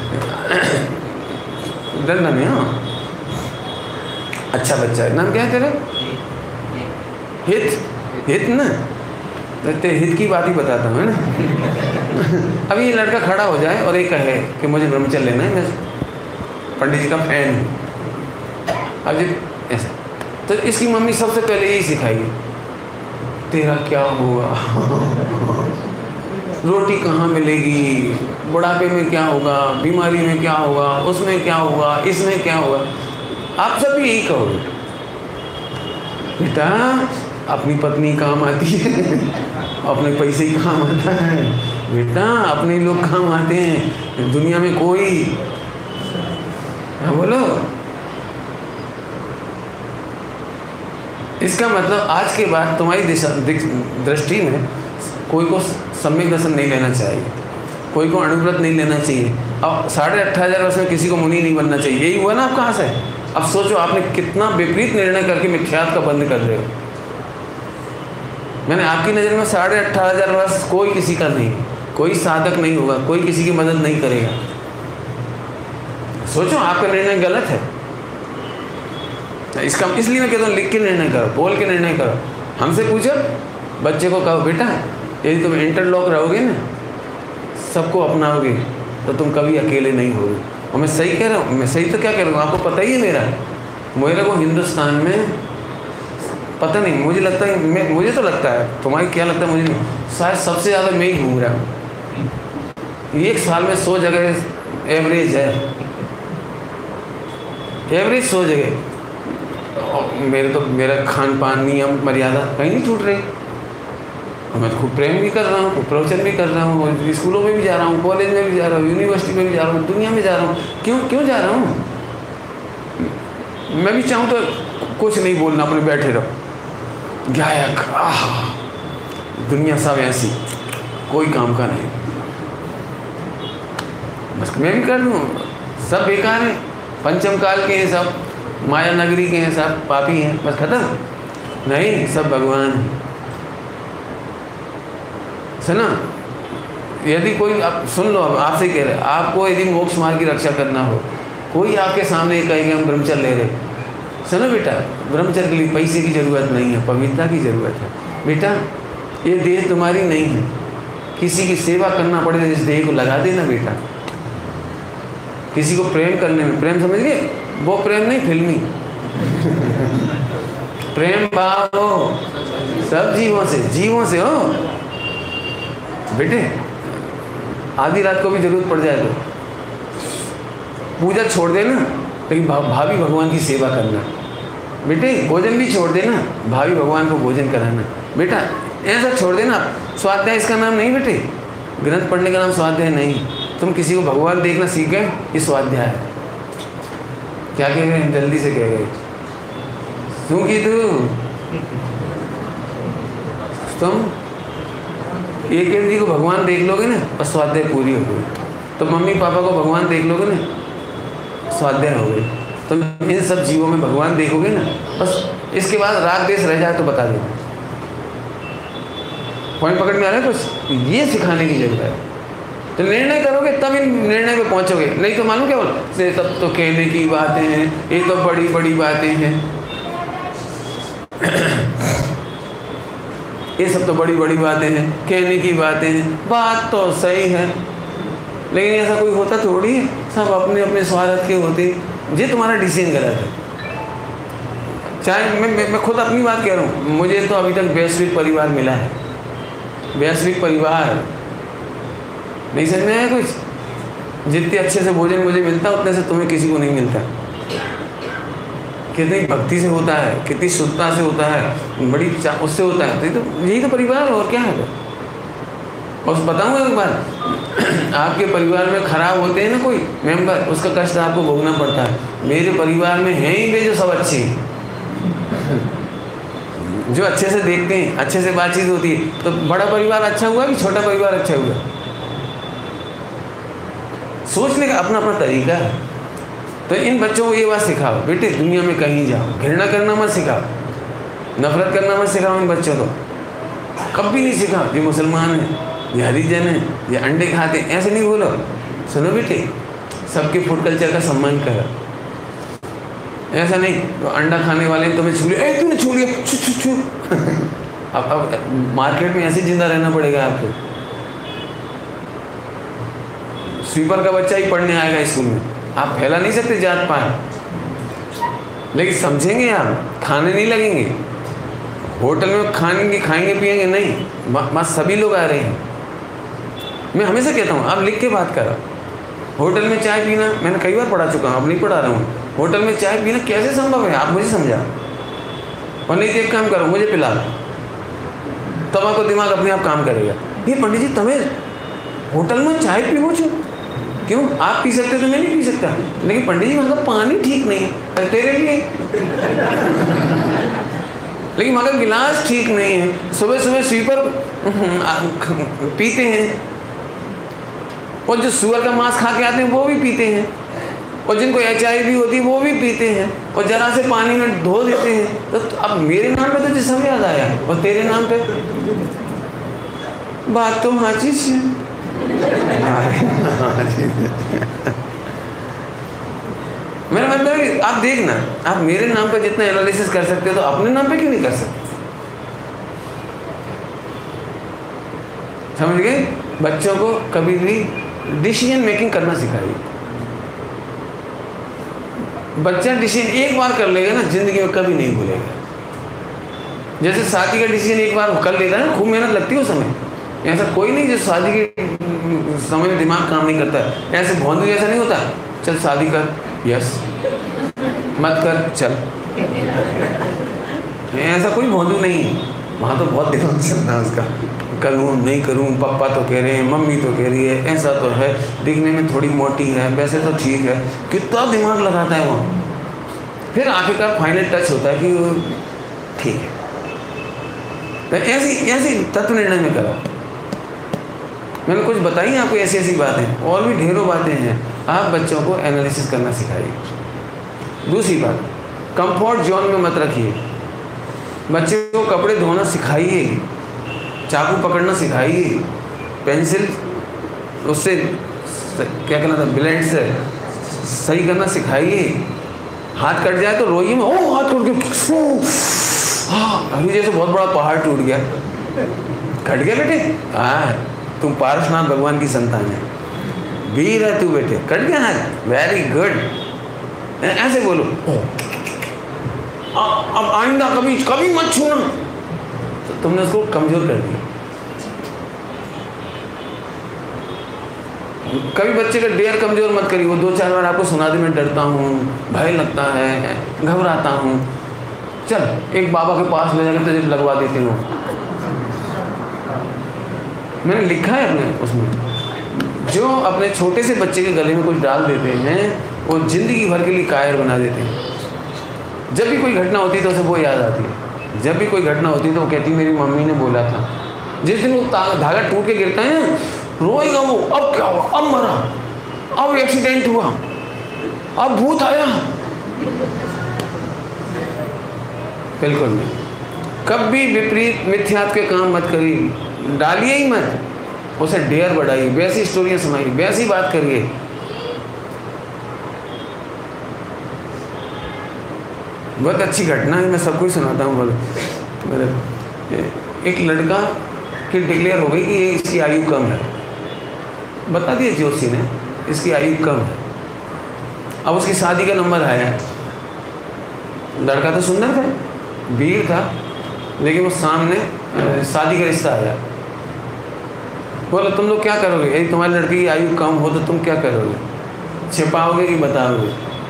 डरना नहीं। हाँ अच्छा बच्चा है, नाम क्या है तेरा? हित, हित ना, तेरे हित की बात ही बताता हूँ, है ना। अभी ये लड़का खड़ा हो जाए और एक कहे कि मुझे ब्रह्मचर्य लेना है, मैं पंडित जी का फैन हूँ। अब जी ऐसा तो इसकी मम्मी सबसे पहले यही सिखाएगी, तेरा क्या हुआ, रोटी कहाँ मिलेगी, बुढ़ापे में क्या होगा, बीमारी में क्या होगा, उसमें क्या होगा, इसमें क्या होगा। आप सब भी यही कहोगे, बेटा अपनी पत्नी काम आती है, अपने पैसे ही काम आता है, बेटा अपने लोग काम आते हैं, दुनिया में कोई। हाँ बोलो। इसका मतलब आज के बाद तुम्हारी दिशा दृष्टि में कोई को सम्यक दर्शन नहीं लेना चाहिए, कोई को अणुव्रत नहीं लेना चाहिए, अब साढ़े अट्ठारह हजार वर्ष में किसी को मुनि नहीं बनना चाहिए। यही हुआ ना आप कहाँ से? अब सोचो आपने कितना विपरीत निर्णय करके मिथ्यात का बंद कर रहे हो। मैंने आपकी नज़र में साढ़े अट्ठारह हजार वर्ष कोई किसी का नहीं, कोई साधक नहीं होगा, कोई किसी की मदद नहीं करेगा। सोचो आपका निर्णय गलत है। इसका इसलिए मैं कहता हूँ लिख के निर्णय करो, बोल के निर्णय करो। हमसे पूछो, बच्चे को कहो बेटा यदि तुम इंटरलॉक रहोगे ना, सबको अपनाओगे तो तुम कभी अकेले नहीं होगे। और मैं सही कह रहा हूँ, मैं सही तो क्या कह रहा हूँ, आपको पता ही है। मेरा मेरे को हिंदुस्तान में पता नहीं, मुझे लगता है मैं मुझे तो लगता है, तुम्हारी क्या लगता है मुझे नहीं, शायद सबसे ज़्यादा मैं ही घूम रहा हूँ। एक साल में सौ जगह एवरेज है, एवरेज सौ जगह। मेरे तो मेरा खान पान नियम मर्यादा कहीं नहीं छूट रही। मैं तो खूब प्रेम भी कर रहा हूँ, प्रवचन भी कर रहा हूँ, स्कूलों में भी जा रहा हूँ, कॉलेज में भी जा रहा हूँ, यूनिवर्सिटी में भी जा रहा हूँ, दुनिया में जा रहा हूँ। क्यों क्यों जा रहा हूँ? मैं भी चाहूँ तो कुछ नहीं बोलना, अपने बैठे रहो गायक, आह दुनिया सब ऐसी, कोई काम का नहीं, बस मैं भी कर लूँ। सब बेकार हैं, पंचम काल के हैं सब, माया नगरी के हैं सब, पापी हैं, बस खत्म। नहीं, सब भगवान हैं। सुना, यदि कोई आप सुन लो, अब आपसे कह रहे, आपको यदि मोक्ष मार्ग की रक्षा करना हो, कोई आपके सामने कहेंगे हम ब्रह्मचर्य ले रहे, सुनो बेटा ब्रह्मचर्य के लिए पैसे की ज़रूरत नहीं है, पवित्रता की ज़रूरत है। बेटा ये देह तुम्हारी नहीं है, किसी की सेवा करना पड़े तो इस देह को लगा देना बेटा, किसी को प्रेम करने में, प्रेम समझ गए, वो प्रेम नहीं फिल्मी प्रेम भाव हो सब जीवों से, जीवों से हो बेटे। आधी रात को भी जरूरत पड़ जाए तो पूजा छोड़ देना, लेकिन भाभी भगवान की सेवा करना। बेटे भोजन भी छोड़ देना, भाभी भगवान को भोजन कराना। बेटा ऐसा छोड़ देना। स्वाध्याय इसका नाम नहीं बेटे, ग्रंथ पढ़ने का नाम स्वाध्याय नहीं। तुम किसी को भगवान देखना सीख गए, ये स्वाध्याय है। क्या कह गए, जल्दी से कह गए क्योंकि तू तुम एक एक जी को भगवान देख लोगे ना, बस स्वाध्याय पूरी हो गई। तो मम्मी पापा को भगवान देख लोगे ना, स्वाध्याय हो गई। तुम इन सब जीवों में भगवान देखोगे ना, बस इसके बाद राग देश रह जाए तो बता देना। पॉइंट पकड़ में आ रहा है कुछ? ये सिखाने की जरूरत है। तो निर्णय करोगे तब इन निर्णय पे पहुंचोगे, नहीं तो मालूम क्या बोल, तब तो कहने की बातें हैं, ये तो बड़ी बड़ी बातें हैं, ये सब तो बड़ी बड़ी बातें हैं, कहने की बातें हैं। बात तो सही है, लेकिन ऐसा कोई होता थोड़ी है, सब अपने अपने स्वार्थ के होते। ये तुम्हारा डिसीजन गलत है। चाहे मैं, मैं मैं खुद अपनी बात कह रहा हूँ, मुझे तो अभी तक वैश्विक परिवार मिला है। वैश्विक परिवार नहीं समझ में आया कुछ? जितने अच्छे से भोजन मुझे मिलता उतने से तुम्हें किसी को नहीं मिलता। कितनी भक्ति से होता है, कितनी शुद्धता से होता है, बड़ी उससे होता है। तो यही तो परिवार, और क्या है। और बताऊँ एक बात, आपके परिवार में खराब होते हैं ना कोई मेंबर, उसका कष्ट आपको भोगना पड़ता है। मेरे परिवार में हैं ही वे जो सब अच्छे हैं, जो अच्छे से देखते हैं, अच्छे से बातचीत होती है। तो बड़ा परिवार अच्छा हुआ कि छोटा परिवार अच्छा हुआ? सोचने का अपना अपना तरीका है। तो इन बच्चों को ये बात सिखाओ, बेटे दुनिया में कहीं जाओ, घृणा करना मत सिखाओ, नफरत करना मत सिखाओ इन बच्चों को। कभी नहीं सिखाओ ये मुसलमान है, ये हरिजन है, ये अंडे खाते, ऐसे नहीं बोलो। सुनो बेटे, सबके फूड कल्चर का सम्मान करो। ऐसा नहीं तो अंडा खाने वाले तुम्हें छू लिया, ए तूने छू लिया, छू छू छू अब अब मार्केट में ऐसे जिंदा रहना पड़ेगा आपको। स्वीपर का बच्चा ही पढ़ने आएगा स्कूल में, आप फैला नहीं सकते जात पात, लेकिन समझेंगे आप, खाने नहीं लगेंगे। होटल में खाएंगे खाएंगे पिएंगे नहीं, वहाँ सभी लोग आ रहे हैं। मैं हमेशा कहता हूँ आप लिख के बात करो। होटल में चाय पीना, मैंने कई बार पढ़ा चुका हूँ, अब नहीं पढ़ा रहा हूँ। होटल में चाय पीना कैसे संभव है, आप मुझे समझाओ। और नहीं तो एक काम करो, मुझे पिला लो, तब आपको दिमाग अपने आप काम करेगा। ये पंडित जी तुम्हें होटल में चाय पीवो छो, क्यों? आप पी सकते तो मैं नहीं पी सकता, लेकिन पंडित जी वहाँ का पानी ठीक नहीं है, तेरे लिए लेकिन वहाँ का गिलास ठीक नहीं है। सुबह सुबह स्वीपर पीते हैं, और जो सुअर का मांस खा के आते हैं वो भी पीते हैं, और जिनको एच आई वी होती है वो भी पीते हैं, और जरा से पानी में धो देते हैं। तो, तो अब मेरे नाम पे तो जिसम याद आया, और तेरे नाम पे बात तो हाँ चीज है। मेरा मतलब है आप देखना, आप मेरे नाम पर जितना एनालिसिस कर सकते हो तो अपने नाम पे क्यों नहीं कर सकते? समझ गए? बच्चों को कभी भी डिसीजन मेकिंग करना सिखाइए। बच्चा डिसीजन एक बार कर लेगा ना, जिंदगी में कभी नहीं भूलेगा। जैसे शादी का डिसीजन एक बार कर लेता है ना, खूब मेहनत लगती है उस समय। ऐसा कोई नहीं जो शादी के समय में दिमाग काम नहीं करता है। ऐसे भौंदू ऐसा नहीं होता, चल शादी कर, यस, मत कर, चल। ऐसा कोई भौंदू नहीं है वहाँ, तो बहुत दिमाग चलना है उसका, करूँ नहीं करूँ, पापा तो कह रहे हैं, मम्मी तो कह रही है, ऐसा तो है, दिखने में थोड़ी मोटी है, वैसे तो ठीक है, कितना दिमाग लगाता है वहाँ। फिर आखिरकार फाइनल टच होता है कि ठीक है। तो ऐसी ऐसी तत्व निर्णय में करा। मैंने कुछ बताई आपको ऐसी ऐसी बातें, और भी ढेरों बातें हैं। आप बच्चों को एनालिसिस करना सिखाइए। दूसरी बात, कंफर्ट जोन में मत रखिए। बच्चे को कपड़े धोना सिखाइए, चाकू पकड़ना सिखाइए, पेंसिल उससे क्या कहना था, ब्लेड से सही करना सिखाइए। हाथ कट जाए तो रोइए में, ओ हाथ टूट गया, हाँ अभी जैसे बहुत बड़ा पहाड़ टूट गया। कट गया बेटे, हाँ तुम पारसनाथ भगवान की संतान है, वीर है तू बेटे, कट गया ना, वेरी गुड, ऐसे बोलो। अब आइंदा कभी कभी मत छूना, तो तुमने उसको कमजोर कर दिया। कभी बच्चे का डेयर कमजोर मत करिए, वो दो चार बार आपको सुना दे मैं डरता हूँ, भय लगता है, घबराता हूँ, चल एक बाबा के पास ले जाकर तुझे लगवा देती हूँ। मैंने लिखा है अपने उसमें, जो अपने छोटे से बच्चे के गले में कुछ डाल देते हैं वो जिंदगी भर के लिए कायर बना देते हैं। जब भी कोई घटना होती है तो उसे वो याद आती है, जब भी कोई घटना होती है तो वो कहती है मेरी मम्मी ने बोला था। जिस दिन वो धागा टूट के गिरता है रोएगा वो, अब क्या हुआ, अब मरा, अब एक्सीडेंट हुआ, अब भूत आया। बिल्कुल नहीं, कभी विपरीत मिथ्यात्व के काम मत करिए, डालिए ही मत, उसे डेयर बढ़ाइए, वैसी स्टोरियां सुनाइए, वैसी बात करिए। बहुत अच्छी घटना है, मैं सबको ही सुनाता हूँ। बोले एक लड़का की डिक्लेयर हो गई कि ये इसकी आयु कम है, बता दिया जोशी ने इसकी आयु कम है। अब उसकी शादी का नंबर आया, लड़का तो सुंदर था, वीर था, लेकिन वो सामने शादी का रिश्ता आया। बोला तुम लोग क्या करोगे, यदि तुम्हारी लड़की की आयु कम हो तो तुम क्या करोगे, छिपाओगे कि बताओगे?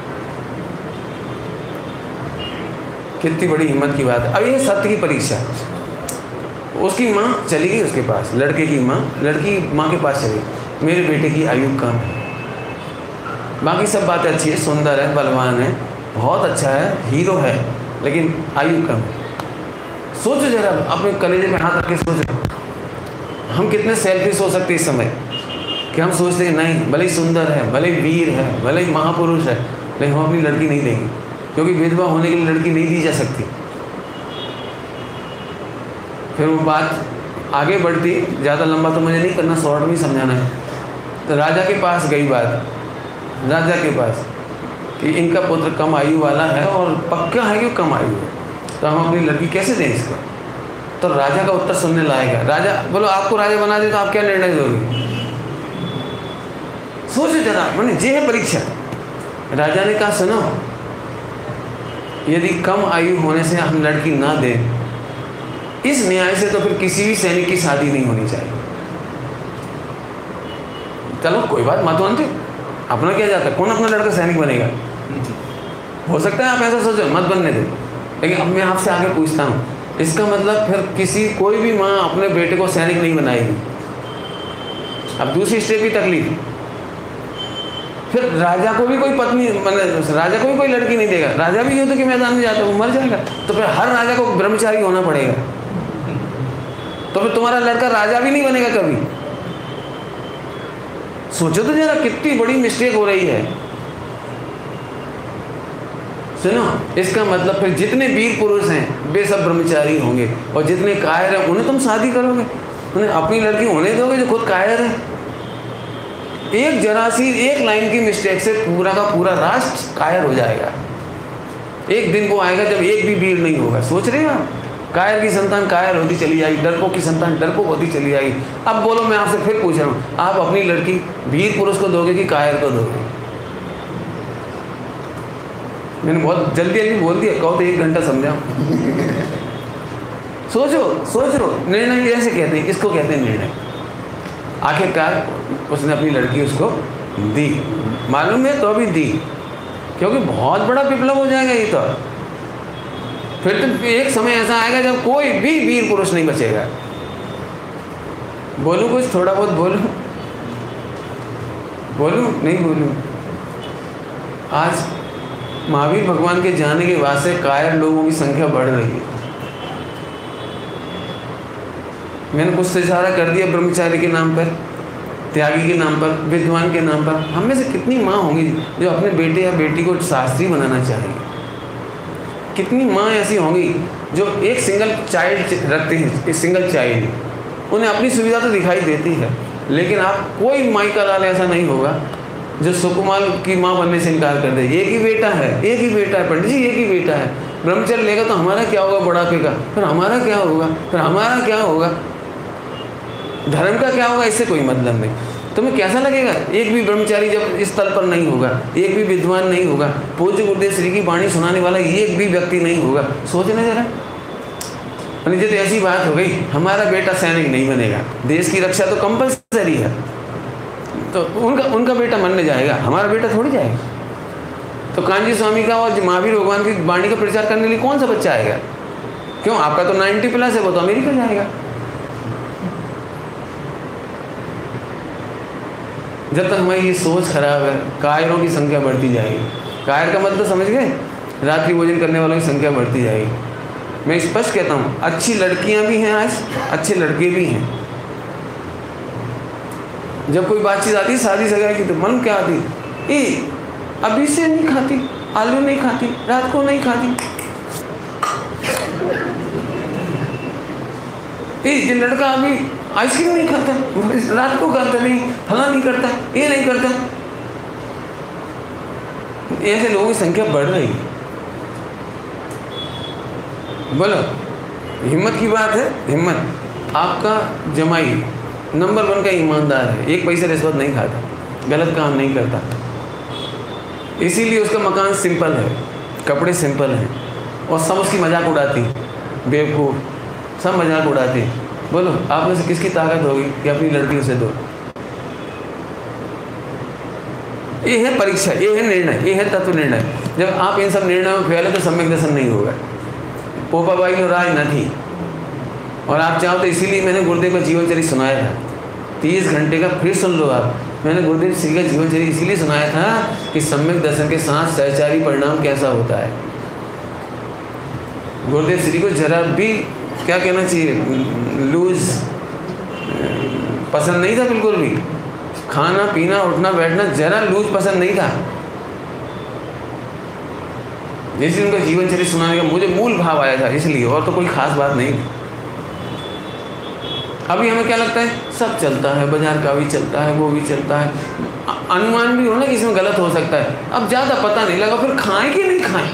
कितनी बड़ी हिम्मत की बात है। अब ये सत्य की परीक्षा। उसकी माँ चली गई उसके पास, लड़के की माँ लड़की माँ के पास चली, मेरे बेटे की आयु कम है, बाकी सब बातें अच्छी है, सुंदर है, बलवान है, बहुत अच्छा है, हीरो है, लेकिन आयु कम है। सोचो जरा, अपने कलेजे में हाथ रख के सोचो, हम कितने सेल्फिश हो सकते इस समय कि हम सोचते हैं नहीं, भले ही सुंदर है, भले ही वीर है, भले ही महापुरुष है, लेकिन हम अपनी लड़की नहीं देंगे, क्योंकि विधवा होने के लिए लड़की नहीं दी जा सकती। फिर वो बात आगे बढ़ती, ज़्यादा लंबा तो मुझे नहीं करना, शॉर्ट में समझाना है। तो राजा के पास गई बात, राजा के पास कि इनका पुत्र कम आयु वाला है और पक्का है कि कम आयु है, तो हम अपनी लड़की कैसे दें इसको? तो राजा का उत्तर सुनने लायक है। राजा बोलो आपको राजा बना दे तो आप क्या निर्णय दोगे? सोचो जरा, मैंने ये है परीक्षा। राजा ने कहा सुनो, यदि कम आयु होने से हम लड़की ना दें, इस न्याय से तो फिर किसी भी सैनिक की शादी नहीं होनी चाहिए। चलो कोई बात मत मानते, अपना क्या जाता है, कौन अपना लड़का सैनिक बनेगा? हो सकता है आप ऐसा सोचो, मत बनने दे, लेकिन अब मैं आपसे आगे पूछता हूँ, इसका मतलब फिर किसी कोई भी माँ अपने बेटे को सैनिक नहीं बनाएगी। अब दूसरी स्टेप की तकलीफ, फिर राजा को भी कोई पत्नी, मतलब राजा को भी कोई लड़की नहीं देगा, राजा भी युद्ध के मैदान में जाता है, वो मर जाएगा, तो फिर हर राजा को ब्रह्मचारी होना पड़ेगा, तो फिर तुम्हारा लड़का राजा भी नहीं बनेगा कभी। सोचो तो जरा, कितनी बड़ी मिस्टेक हो रही है। सुनो, इसका मतलब फिर जितने वीर पुरुष हैं वे सब ब्रह्मचारी होंगे, और जितने कायर हैं उन्हें तुम शादी करोगे, उन्हें अपनी लड़की होने दोगे जो खुद कायर है। एक जरा सी एक लाइन की मिस्टेक से पूरा का पूरा राष्ट्र कायर हो जाएगा। एक दिन वो आएगा जब एक भी वीर नहीं होगा। सोच रहे हो आप, कायर की संतान कायर होती चली जाएगी, डरपोक की संतान डरपोक होती चली जाएगी। अब बोलो, मैं आपसे फिर पूछ रहा हूँ, आप अपनी लड़की वीर पुरुष को दोगे कि कायर को दोगे? मैंने बहुत जल्दी जल्दी बोल दिया, कहो तो एक घंटा समझाओ। सोचो सोचो, निर्णय ऐसे कहते हैं, इसको कहते हैं निर्णय। आखिरकार उसने अपनी लड़की उसको दी, मालूम है, तो भी दी, क्योंकि बहुत बड़ा विप्लव हो जाएगा ये तो। फिर तो एक समय ऐसा आएगा जब कोई भी वीर पुरुष नहीं बचेगा। बोलूं कुछ, थोड़ा बहुत बोलूं बोलूं नहीं बोलूं? आज महावीर भगवान के जाने के बाद से कायर लोगों की संख्या बढ़ रही है। मैंने कुछ इशारा कर दिया, ब्रह्मचारी के नाम पर, त्यागी के नाम पर, विद्वान के नाम पर। हम में से कितनी माँ होंगी जो अपने बेटे या बेटी को शास्त्री बनाना चाहेंगे? कितनी माँ ऐसी होंगी जो एक सिंगल चाइल्ड रखते हैं, एक सिंगल चाइल्ड, उन्हें अपनी सुविधा तो दिखाई देती है, लेकिन आप कोई माई का लाल ऐसा नहीं होगा जो सुकुमार की माँ बनने से इनकार कर दे। एक ही बेटा है, एक ही बेटा है पंडित जी, एक ही बेटा है, ब्रह्मचर्य लेगा तो हमारा क्या होगा बुढ़ापे का, फिर हमारा क्या होगा, फिर हमारा क्या होगा, धर्म का क्या होगा, इससे कोई मतलब नहीं। तुम्हें कैसा लगेगा? एक भी ब्रह्मचारी जब इस तल पर नहीं होगा, एक भी विद्वान नहीं होगा, पूज्य गुरुदेव श्री की वाणी सुनाने वाला एक भी व्यक्ति नहीं होगा, सोचना जरा। मुझे तो ऐसी बात हो गई, हमारा बेटा सैनिक नहीं बनेगा, देश की रक्षा तो कंपलसरी है, तो उनका उनका बेटा मरने जाएगा, हमारा बेटा थोड़ी जाएगा। तो कांजी स्वामी का और महावीर भगवान की वाणी का प्रचार करने के लिए कौन सा बच्चा आएगा? क्यों? आपका तो नाइन्टी प्लस है, वो तो अमेरिका जाएगा। जब तक हमारी ये सोच खराब है, कायरों की संख्या बढ़ती जाएगी। कायर का मतलब समझ गए? रात्रि भोजन करने वालों की संख्या बढ़ती जाएगी। मैं स्पष्ट कहता हूँ, अच्छी लड़कियाँ भी हैं आज, अच्छे लड़के भी हैं। जब कोई बातचीत आती है शादी सगाई की, तो मन क्या आती, ए अभी से नहीं खाती, आलू नहीं खाती, रात को नहीं खाती, ए ये लड़का अभी आइसक्रीम नहीं खाता, रात को खाता नहीं, फला नहीं करता, ये नहीं करता। ऐसे लोगों की संख्या बढ़ रही है। बोलो, हिम्मत की बात है। हिम्मत। आपका जमाई नंबर वन का ईमानदार है, एक पैसे रिश्वत नहीं खाता, गलत काम नहीं करता, इसीलिए उसका मकान सिंपल है, कपड़े सिंपल हैं, और सब उसकी मजाक उड़ाती, बेवकूफ़, सब मजाक उड़ाते। बोलो, आप में से किसकी ताकत होगी कि अपनी लड़की उसे दो? ये है परीक्षा, ये है निर्णय, ये है तत्व निर्णय। जब आप इन सब निर्णयों में फैले तो सम्यक दर्शन नहीं होगा। पोपाबाई की राज न थी, और आप चाहो तो इसीलिए मैंने गुरुदेव का जीवन चरित्र सुनाया था, तीस घंटे का, फिर सुन लो आप। मैंने गुरुदेव श्री का जीवन चरित्र इसीलिए सुनाया था कि सम्यक दर्शन के साथ सहचारी परिणाम कैसा होता है। गुरुदेव श्री को जरा भी क्या कहना चाहिए, लूज पसंद नहीं था, बिल्कुल भी। खाना पीना उठना बैठना जरा लूज पसंद नहीं था। जैसे उनका जीवन चरित्र सुनाने का मुझे मूल भाव आया था, इसलिए, और तो कोई खास बात नहीं। अभी हमें क्या लगता है, सब चलता है, बाजार का भी चलता है, वो भी चलता है, अनुमान भी हो ना कि इसमें गलत हो सकता है। अब ज़्यादा पता नहीं लगा, फिर खाएं कि नहीं खाएं?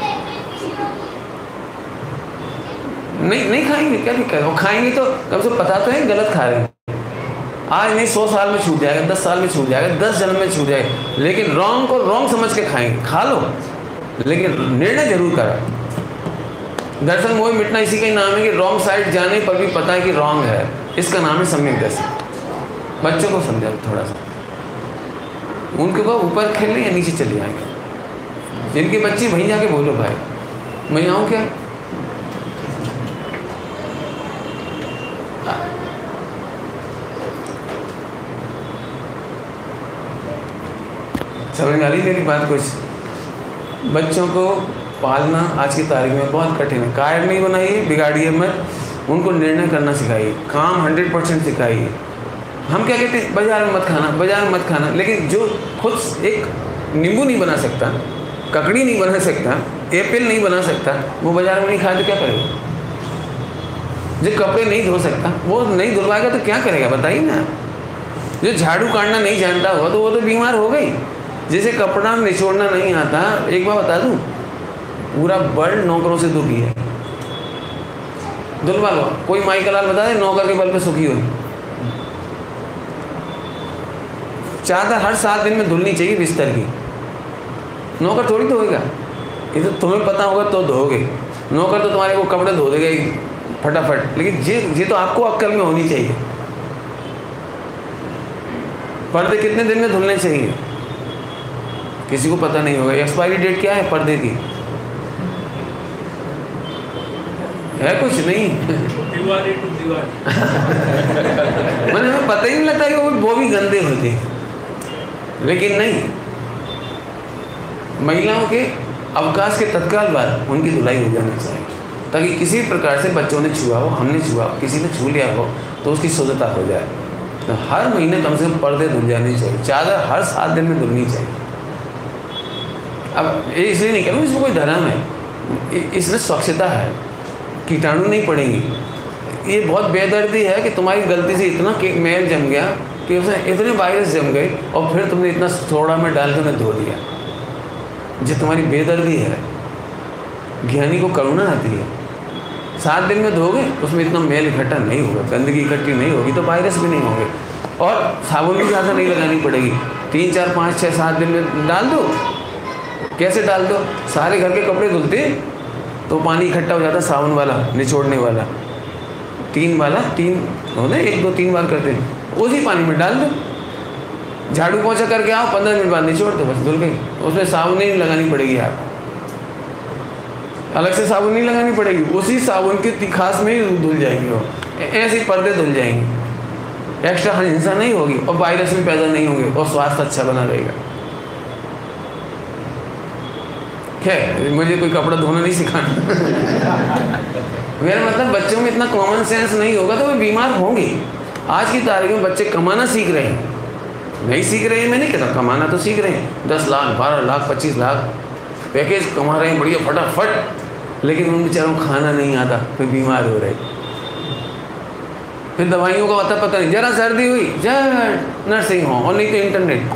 नहीं नहीं खाएंगे, क्या दिक्कत है? खाएंगे तो कम से पता तो है गलत खा रहे हैं। आज नहीं, सौ साल में छूट जाएगा, दस साल में छूट जाएगा, दस जन्म में छूट जाएगा, लेकिन रॉन्ग को रॉन्ग समझ के खाएंगे। खा लो, लेकिन निर्णय जरूर करा। दर्शन मोह मिटना इसी का नाम है कि रॉन्ग साइड जाने पर भी पता है कि रॉन्ग है, इसका नाम है सम्यक दर्शन। बच्चों को समझाओ थोड़ा सा, उनके को ऊपर खेलने या नीचे चले आएंगे। जिनके बच्चे वहीं जाके बोलो, भाई मैं आऊँ क्या? समझ आ रही मेरी बात? कुछ बच्चों को पालना आज की तारीख में बहुत कठिन है। कायर नहीं बनाइए, बिगाड़िए मत, उनको निर्णय करना सिखाइए, काम हंड्रेड परसेंट सिखाइए। हम क्या कहते हैं, बाजार में मत खाना, बाजार में मत खाना, लेकिन जो खुद एक नींबू नहीं बना सकता, ककड़ी नहीं बना सकता, एप्पल नहीं बना सकता, वो बाजार में नहीं खाए तो क्या करेगा? जो कपड़े नहीं धो सकता, वो नहीं धुलवाएगा तो क्या करेगा, बताइए ना। जो झाड़ू काटना नहीं जानता होगा तो वो तो बीमार हो गई। जैसे कपड़ा निचोड़ना नहीं आता, एक बार बता दूं, पूरा वर्ल्ड नौकरों से दुखी है। धुलवा लो, कोई माई का लाल बता दे नौकर के बल पे सुखी हुई। चादर हर सात दिन में धुलनी चाहिए बिस्तर की, नौकर थोड़ी धोएगा। ये तो तुम्हें पता होगा तो धोगे, नौकर तो तुम्हारे को कपड़े धो देगा फटाफट। लेकिन ये ये तो आपको अक्ल में होनी चाहिए। पर्दे कितने दिन में धुलने चाहिए किसी को पता नहीं होगा। एक्सपायरी डेट क्या है पर्दे की? है कुछ नहीं। दीवार टू दीवार। मैंने हमें पता ही नहीं लगता कि वो वो भी गंदे होते हैं। लेकिन नहीं, महिलाओं के अवकाश के तत्काल बाद उनकी धुलाई हो जानी चाहिए, ताकि किसी प्रकार से बच्चों ने छुआ हो, हमने छुआ हो, किसी ने छू लिया हो तो उसकी शुद्धता हो जाए। तो हर महीने कम से कम पर्दे धुल जाने चाहिए, चादर हर सात दिन में धुलनी चाहिए। अब ये इसलिए नहीं कह रहा हूँ इसमें कोई धर्म है, इसमें स्वच्छता है, कीटाणु नहीं पड़ेंगी। ये बहुत बेदर्दी है कि तुम्हारी गलती से इतना मैल जम गया कि उसमें इतने वायरस जम गए और फिर तुमने इतना थोड़ा में डाल के उन्हें धो दिया। जो तुम्हारी बेदर्दी है। ज्ञानी को करुणा आती है, सात दिन में धोगे उसमें इतना मेल इकट्ठा नहीं होगा, गंदगी इकट्ठी नहीं होगी, तो वायरस भी नहीं होंगे। और साबुन भी ज़्यादा नहीं लगानी पड़ेगी, तीन चार पाँच छः सात दिन में डाल दो। कैसे डाल दो? सारे घर के कपड़े धुलते तो पानी इकट्ठा हो जाता साबुन वाला, निचोड़ने वाला, तीन वाला, तीन होने एक दो तीन बार करते हैं, उसी पानी में डाल दो। झाड़ू पोछा करके आओ, पंद्रह मिनट बाद निचोड़ दो, बस धुल गई। उसमें साबुन नहीं लगानी पड़ेगी, आप अलग से साबुन नहीं लगानी पड़ेगी, उसी साबुन की तिखास में ही धुल जाएंगी वो, ऐसे पर्दे धुल जाएंगे, एक्स्ट्रा हिंसा नहीं होगी और वायरस भी पैदा नहीं होंगे और स्वास्थ्य अच्छा बना रहेगा। खैर, मुझे कोई कपड़ा धोना नहीं सिखाना मेरा मतलब बच्चों में इतना कॉमन सेंस नहीं होगा तो वे बीमार होंगे। आज की तारीख में बच्चे कमाना सीख रहे हैं, नहीं सीख रहे हैं मैं नहीं कहता, कमाना तो सीख रहे हैं, दस लाख बारह लाख पच्चीस लाख पैकेज कमा रहे हैं बढ़िया फटाफट, लेकिन उन बेचारों को खाना नहीं आता, फिर बीमार हो रहे। फिर दवाइयों का पता पता नहीं, जरा सर्दी हुई जा नर्सिंग होम, और नहीं तो इंटरनेट।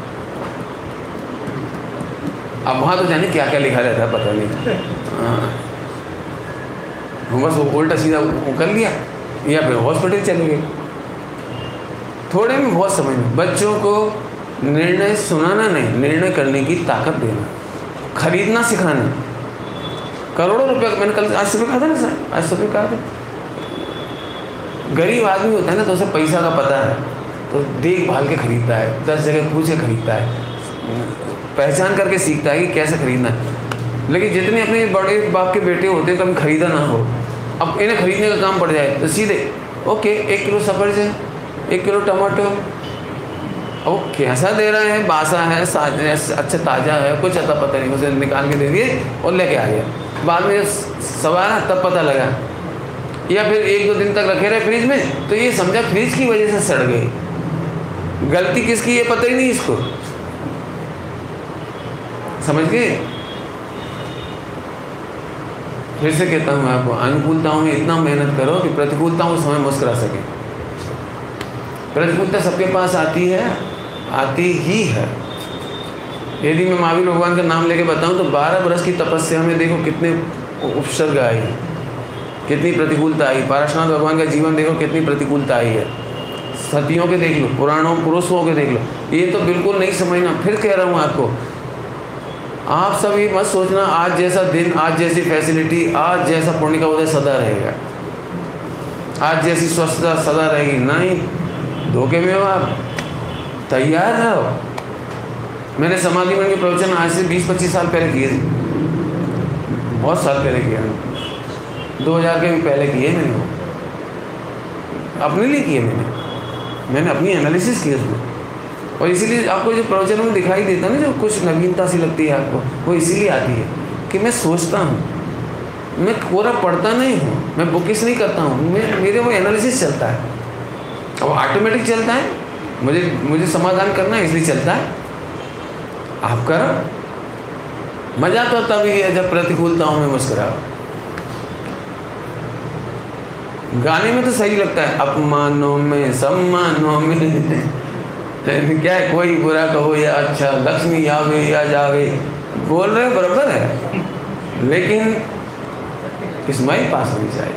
अब वहाँ तो जाने क्या क्या लिखा रहता है पता नहीं, हाँ बस वो उल्टा सीधा वो कर लिया या फिर हॉस्पिटल चले गए। थोड़े में बहुत समझ में, बच्चों को निर्णय सुनाना नहीं, निर्णय करने की ताकत देना, खरीदना सिखाना। करोड़ों रुपए, मैंने कल आज सुबह कहा था ना सर, आज सुबह कहा था, गरीब आदमी होता है ना तो उसे पैसा का पता है, तो देखभाल के खरीदता है, दस जगह पूछे खरीदता है, पहचान करके सीखता है कि कैसे खरीदना है। लेकिन जितने अपने बड़े बाप के बेटे होते हैं कभी खरीदा ना हो, अब इन्हें खरीदने का काम पड़ जाए तो सीधे ओके एक किलो सफरजन, एक किलो टमाटो, ओ कैसा दे रहे हैं, बासा है, अच्छा ताज़ा है, कुछ आता पता नहीं, उसे निकाल के दे दिए और लेके आ गया। बाद में सवारा तब पता लगा, या फिर एक दो दिन तक रखे रहे फ्रिज में तो ये समझा फ्रिज की वजह से सड़ गई। गलती किसकी ये पता ही नहीं इसको, समझ गए। फिर से कहता हूँ आपको, अनुकूलताओं में इतना मेहनत करो कि प्रतिकूलताओं समय मुस्कुरा सके। प्रतिकूलता सबके पास आती है, आती ही है। यदि मैं महावीर भगवान का नाम लेके बताऊं तो बारह बरस की तपस्या में देखो कितने उपसर्ग आई, कितनी प्रतिकूलता आई। पारशुनाथ भगवान का जीवन देखो कितनी प्रतिकूलता आई है। सतियों के देख लो, पुराणों पुरुषों के देख लो, ये तो बिल्कुल नहीं समझना। फिर कह रहा हूँ आपको, आप सब ये मत सोचना आज जैसा दिन, आज जैसी फैसिलिटी, आज जैसा पुण्य का उदय सदा रहेगा, आज जैसी स्वच्छता सदा रहेगी, नहीं। धोखे में हो आप, तैयार रहो। मैंने समाधि मन के प्रवचन आज से बीस पच्चीस साल पहले किए थे, बहुत साल पहले किया, दो हज़ार के भी पहले किए मैंने, वो अपने लिए किए मैंने मैंने अपनी एनालिसिस की उसमें। और इसीलिए आपको जो प्रवचन में दिखाई देता है ना, जो कुछ नवीनता सी लगती है आपको, वो इसीलिए आती है कि मैं सोचता हूँ, मैं पूरा पढ़ता नहीं हूँ, मैं बुकिस नहीं करता हूँ, मैं मेरे वो एनालिसिस चलता है, अब ऑटोमेटिक चलता है। मुझे मुझे समाधान करना है इसलिए चलता है। आप करो, मजा तो तभी है जब प्रतिकूलताओं में मुस्कुराओ। गाने में तो सही लगता है, अपमानों में सम्मानों में क्या है, कोई बुरा कहो या अच्छा, लक्ष्मी आवे या जावे, बोल रहे बराबर है, लेकिन किस्मत पास होनी चाहिए।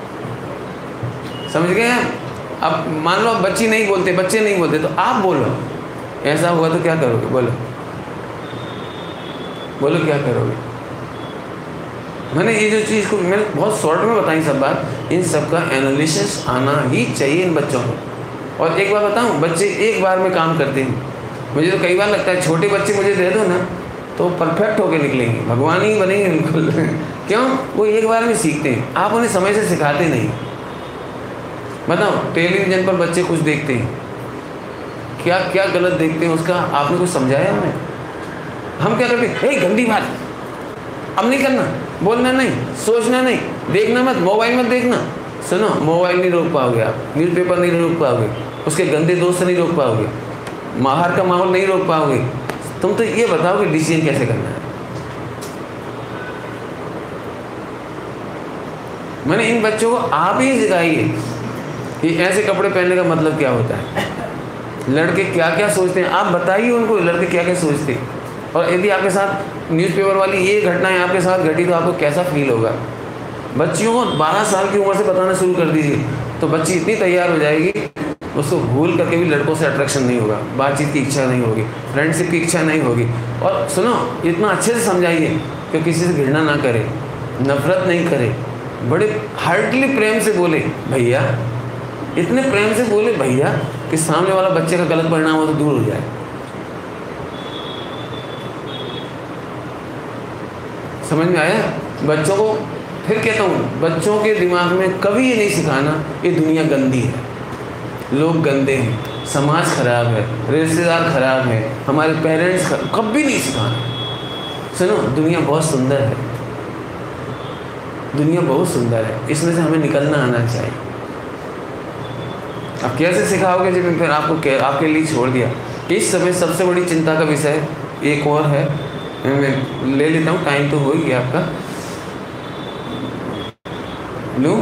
समझ गए आप? अब मान लो बच्ची नहीं बोलते, बच्चे नहीं बोलते, तो आप बोलो, ऐसा हुआ तो क्या करोगे? बोलो बोलो क्या करोगे? मैंने ये जो चीज़ को मैंने बहुत शॉर्ट में बताई सब बात, इन सब का एनालिसिस आना ही चाहिए इन बच्चों को। और एक बार बताऊं, बच्चे एक बार में काम करते हैं। मुझे तो कई बार लगता है छोटे बच्चे मुझे दे दो ना तो परफेक्ट होके निकलेंगे, भगवान ही बनेंगे बिल्कुल क्यों? वो एक बार में सीखते हैं, आप उन्हें समय से सिखाते नहीं। बताओ, टेलीविज़न पर बच्चे कुछ देखते हैं, क्या क्या गलत देखते हैं, उसका आपने कुछ समझाया उन्हें? हम क्या करते हैं, हे गंदी बात, अब नहीं करना, बोलना नहीं, सोचना नहीं, देखना मत, मोबाइल मत देखना। सुनो, मोबाइल नहीं रोक पाओगे आप, न्यूज़पेपर नहीं रोक पाओगे, उसके गंदे दोस्त नहीं रोक पाओगे, बाहर का माहौल नहीं रोक पाओगे। तुम तो ये बताओ कि डिसीजन कैसे करना है। मैंने इन बच्चों को आप ही सिखाई है कि ऐसे कपड़े पहनने का मतलब क्या होता है, लड़के क्या क्या सोचते हैं, आप बताइए उनको लड़के क्या क्या सोचते हैं। और यदि आपके साथ न्यूज़पेपर वाली ये घटनाएं आपके साथ घटी तो आपको कैसा फील होगा? बच्चियों को बारह साल की उम्र से बताना शुरू कर दीजिए तो बच्ची इतनी तैयार हो जाएगी, उसको भूल करके भी लड़कों से अट्रैक्शन नहीं होगा, बातचीत की इच्छा नहीं होगी, फ्रेंडशिप की इच्छा नहीं होगी। और सुनो, इतना अच्छे से समझाइए कि किसी से घृणा ना करे, नफरत नहीं करे, बड़े हार्डली प्रेम से बोले भैया, इतने प्रेम से बोले भैया कि सामने वाला बच्चे का गलत परिणाम हो तो दूर हो जाए। समझ में आया? बच्चों को फिर कहता हूँ, बच्चों के दिमाग में कभी ये नहीं सिखाना ये दुनिया गंदी है, लोग गंदे हैं, समाज खराब है, रिश्तेदार खराब है, हमारे पेरेंट्स खराब, कभी नहीं सिखाना। सुनो, दुनिया बहुत सुंदर है, दुनिया बहुत सुंदर है, इसमें से हमें निकलना आना चाहिए। अब कैसे सिखाओगे जब फिर आपको आपके लिए छोड़ दिया? इस समय सबसे बड़ी चिंता का विषय एक और है, मैं ले लेता हूँ, टाइम तो हो ही गया आपका। लूँ?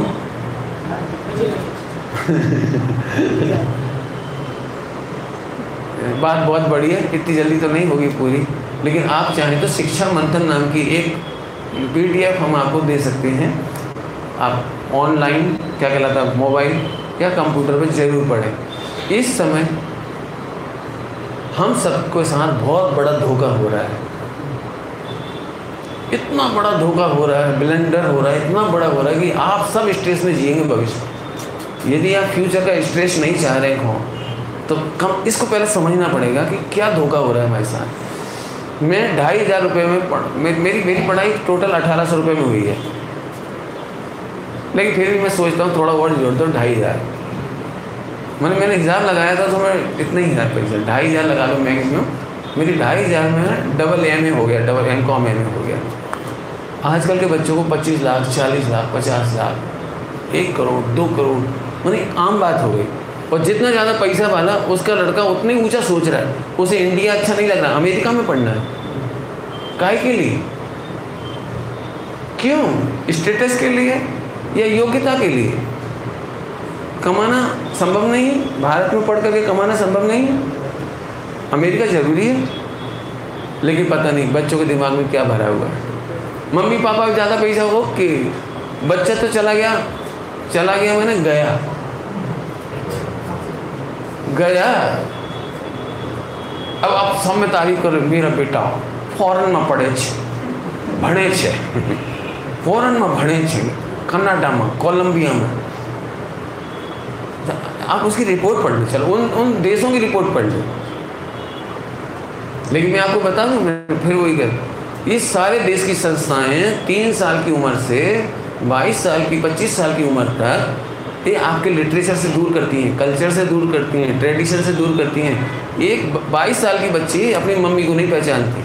बात बहुत बड़ी है, इतनी जल्दी तो नहीं होगी पूरी, लेकिन आप चाहें तो शिक्षा मंथन नाम की एक पीडीएफ हम आपको दे सकते हैं। आप ऑनलाइन क्या कहलाता है, मोबाइल या कंप्यूटर पर जरूर पढ़ें। इस समय हम सबके साथ बहुत बड़ा धोखा हो रहा है, इतना बड़ा धोखा हो रहा है, ब्लेंडर हो रहा है, इतना बड़ा हो रहा है कि आप सब स्ट्रेस में जिएंगे भविष्य। यदि आप फ्यूचर का स्ट्रेस नहीं चाह रहे हो तो कम इसको पहले समझना पड़ेगा कि क्या धोखा हो रहा है हमारे साथ। मैं ढाई हज़ार रुपये में पढ़ मे, मेरी मेरी पढ़ाई टोटल अठारह सौ रुपये में हुई है, लेकिन फिर भी मैं सोचता हूँ थोड़ा और जोड़ता हूँ, ढाई हज़ार मैंने मैंने हिसाब लगाया था तो मैं इतना ही हज़ार पैसा ढाई हज़ार लगा लो मैक्सिमम, मेरी ढाई हज़ार में डबल एम ए हो गया, double M Com M A हो गया। आजकल के बच्चों को पच्चीस लाख, चालीस लाख, पचास लाख, एक करोड़, दो करोड़ माने आम बात हो गई। और जितना ज़्यादा पैसा वाला उसका लड़का उतना ही ऊंचा सोच रहा है, उसे इंडिया अच्छा नहीं लग रहा, अमेरिका में पढ़ना है। काहे के लिए? क्यों? स्टेटस के लिए या योग्यता के लिए? कमाना संभव नहीं है, भारत में पढ़ करके कमाना संभव नहीं है, अमेरिका ज़रूरी है। लेकिन पता नहीं बच्चों के दिमाग में क्या भरा हुआ है। मम्मी पापा को ज़्यादा पैसा हो कि बच्चा तो चला गया, चला गया मैंने गया गया अब आप सब में तारीफ करो, मेरा बेटा फॉरेन में पढ़े छे, भणे छे, फॉरेन में भणे छे, कनाडा में, कोलंबिया में। आप उसकी रिपोर्ट पढ़ लो, चलो उन उन देशों की रिपोर्ट पढ़ लो। लेकिन मैं आपको बता दूं, मैं फिर वही कर, इस सारे देश की संस्थाएं तीन साल की उम्र से बाईस साल की, पच्चीस साल की उम्र तक ये आपके लिटरेचर से दूर करती हैं, कल्चर से दूर करती हैं, ट्रेडिशन से दूर करती हैं। एक बाईस साल की बच्ची अपनी मम्मी को नहीं पहचानती,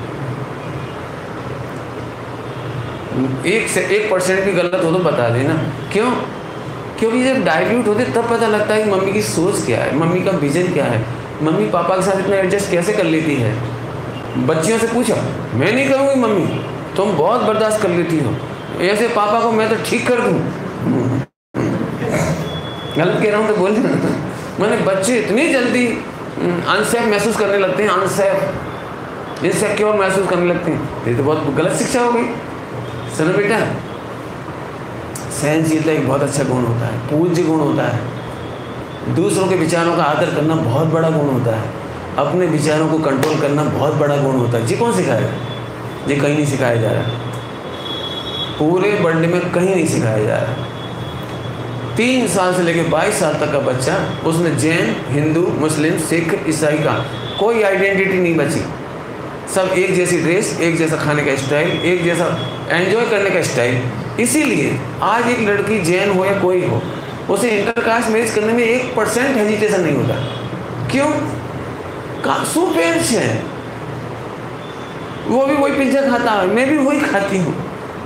एक से एक परसेंट भी गलत हो तो बता देना। क्यों? क्योंकि जब डाइल्यूट होते तब पता लगता है कि मम्मी की सोच क्या है, मम्मी का विजन क्या है, मम्मी पापा के साथ इतना एडजस्ट कैसे कर लेती है। बच्चियों से पूछो, मैं नहीं करूँगी मम्मी, तुम बहुत बर्दाश्त कर लेती हो, ऐसे पापा को मैं तो ठीक कर दूँ। गलत कह रहा हूँ तो बोल देना। मैंने बच्चे इतनी जल्दी अनसेफ महसूस करने लगते हैं, अनसेफ इनसेक्योर महसूस करने लगते हैं। ये तो बहुत गलत शिक्षा हो गई। सुनो बेटा, सहनशीलता एक बहुत अच्छा गुण होता है, पूज्य गुण होता है। दूसरों के विचारों का आदर करना बहुत बड़ा गुण होता है। अपने विचारों को कंट्रोल करना बहुत बड़ा गुण होता है। जी कौन सिखाएगा? ये कहीं नहीं सिखाया जा रहा, पूरे वर्ल्ड में कहीं नहीं सिखाया जा रहा। तीन साल से लेकर बाईस साल तक का बच्चा, उसमें जैन, हिंदू, मुस्लिम, सिख, ईसाई का कोई आइडेंटिटी नहीं बची। सब एक जैसी ड्रेस, एक जैसा खाने का स्टाइल, एक जैसा एंजॉय करने का स्टाइल। इसीलिए आज एक लड़की जैन हो या कोई हो, उसे इंटरकास्ट मैरिज करने में एक परसेंट हेजिटेशन नहीं होता। क्यों? कासू पेरेंट्स हैं, वो भी वही पिज्जा खाता है, मैं भी वही खाती हूँ।